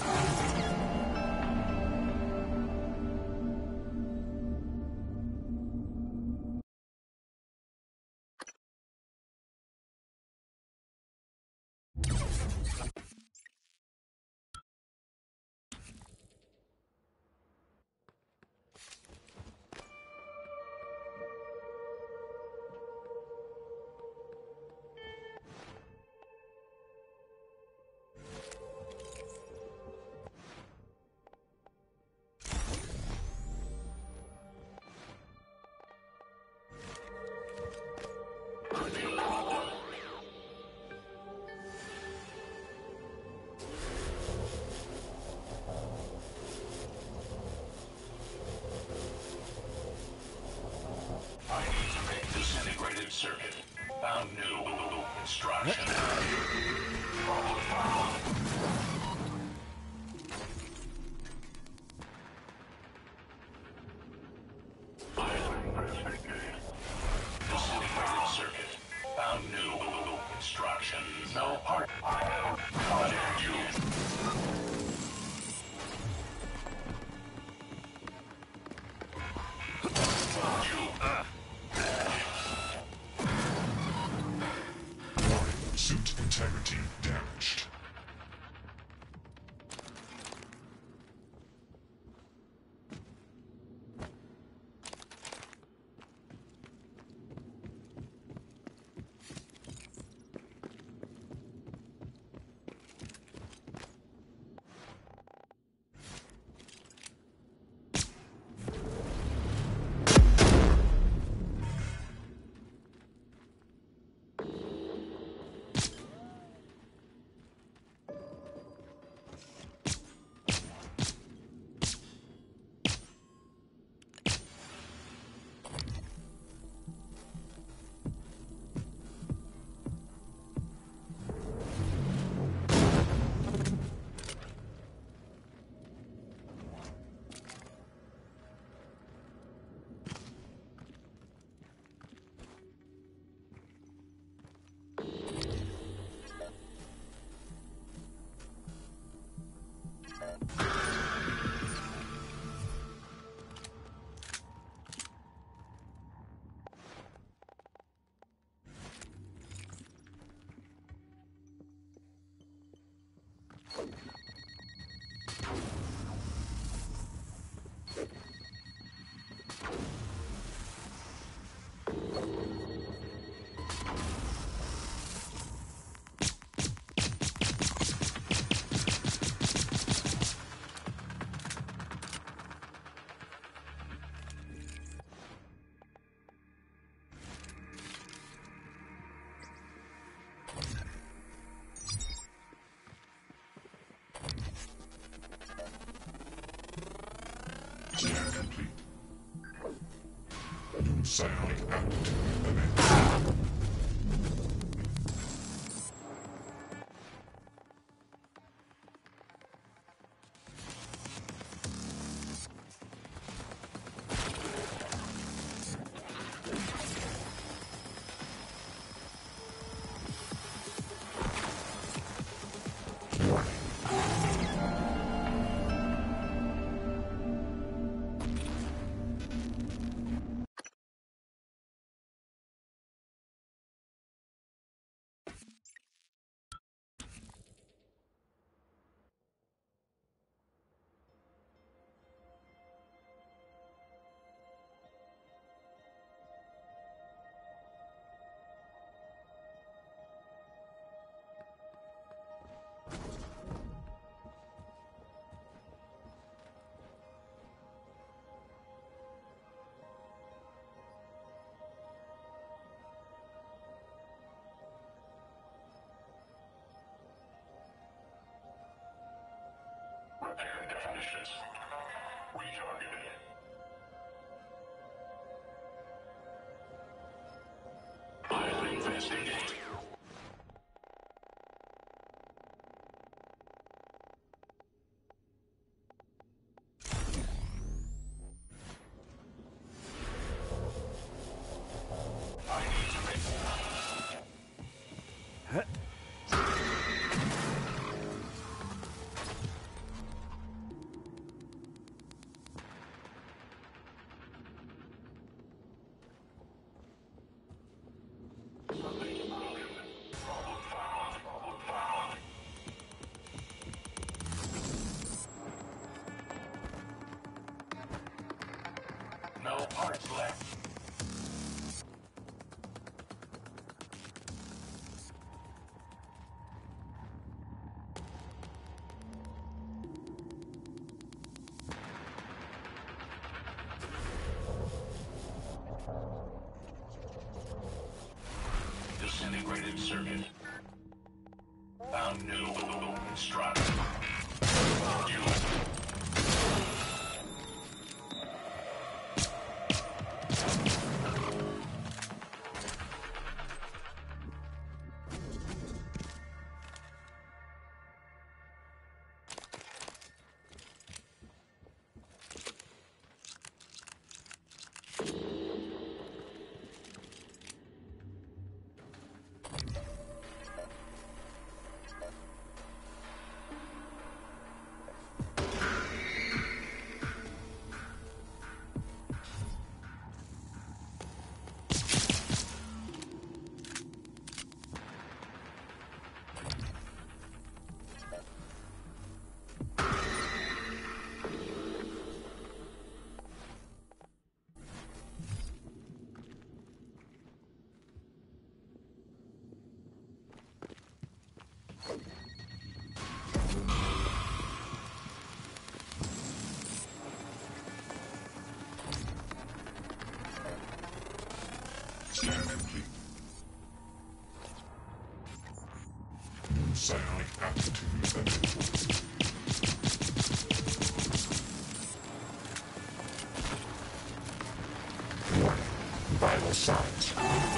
Circuit. Found new instruction. Disintegrated circuit. Found new instructions. No part. Project you. Suit integrity damaged. Scan complete. New psionic aptitude available. Repair definitions. Retargeted. I'll investigate. No parts left. Disintegrated circuit. Found new instruction. Scan complete. New psionic aptitude available. Warning. Vital signs.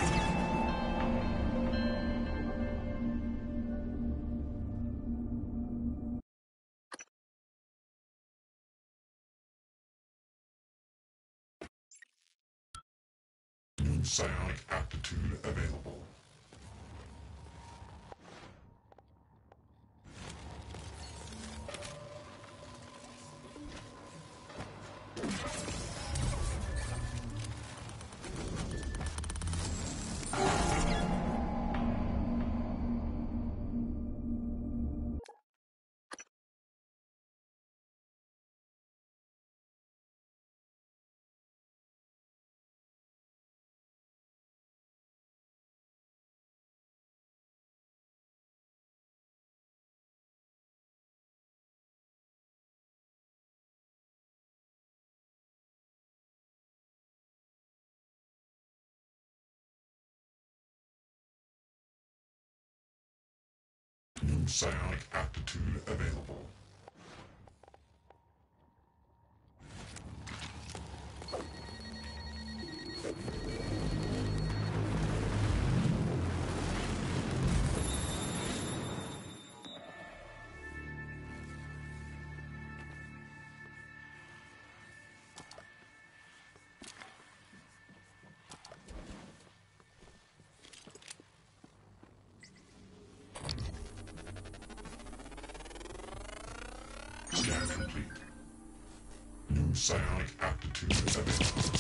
New psionic aptitude available. New psionic aptitude available. Scan complete. New psionic aptitude available.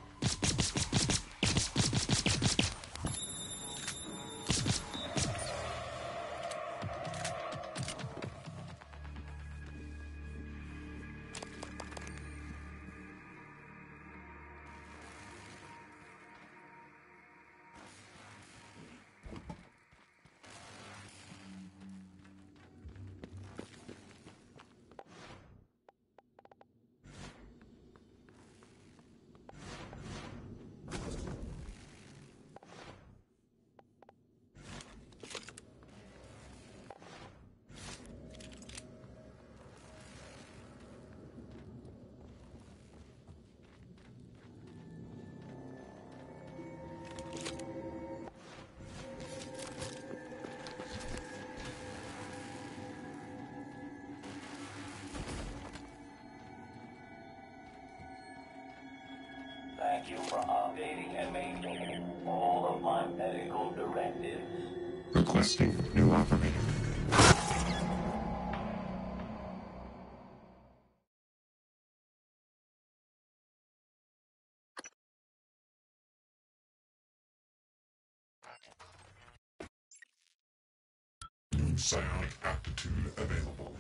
Thank you for updating and maintaining all of my medical directives. Requesting new operator. New psionic aptitude available.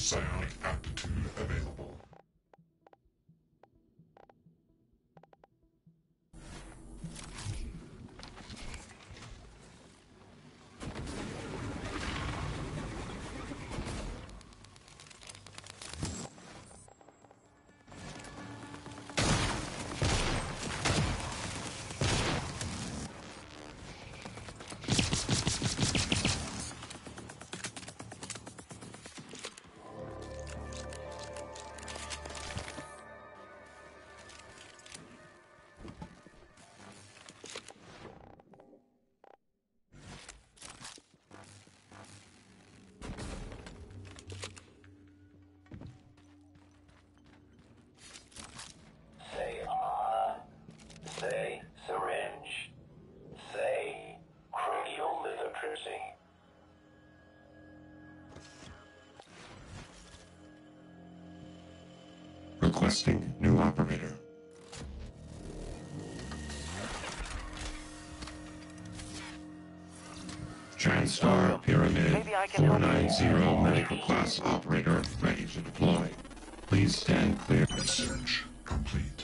psionic aptitude available. Say syringe. Say craniolithotripsy. Requesting new operator. TranStar Pyramid 490 medical class operator ready to deploy. Please stand clear. Research complete.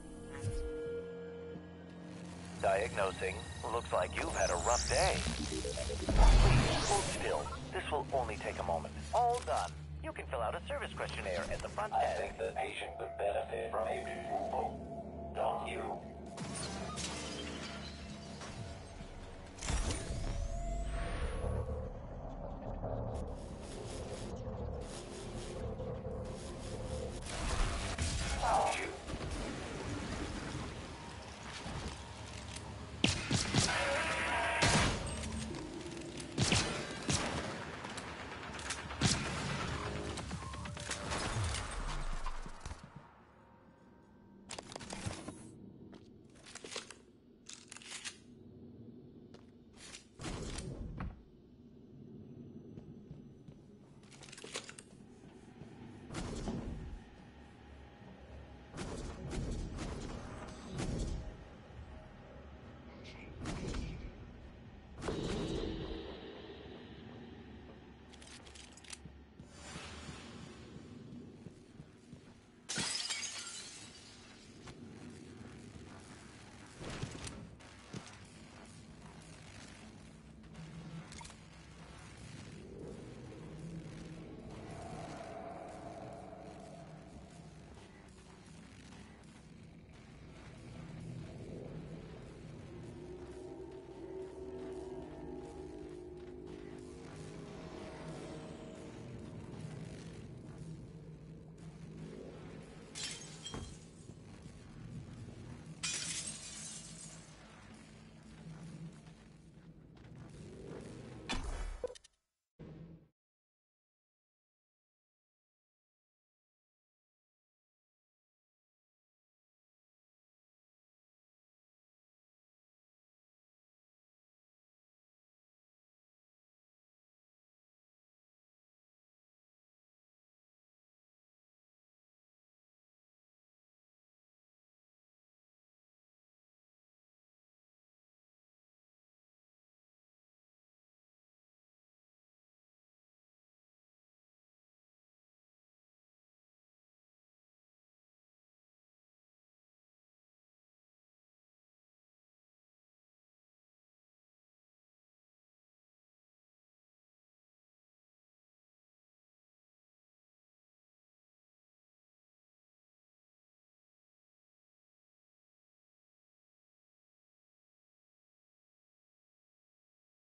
Diagnosing. Looks like you've had a rough day. Please, hold still. This will only take a moment. All done. You can fill out a service questionnaire at the front desk. I think the patient could benefit from a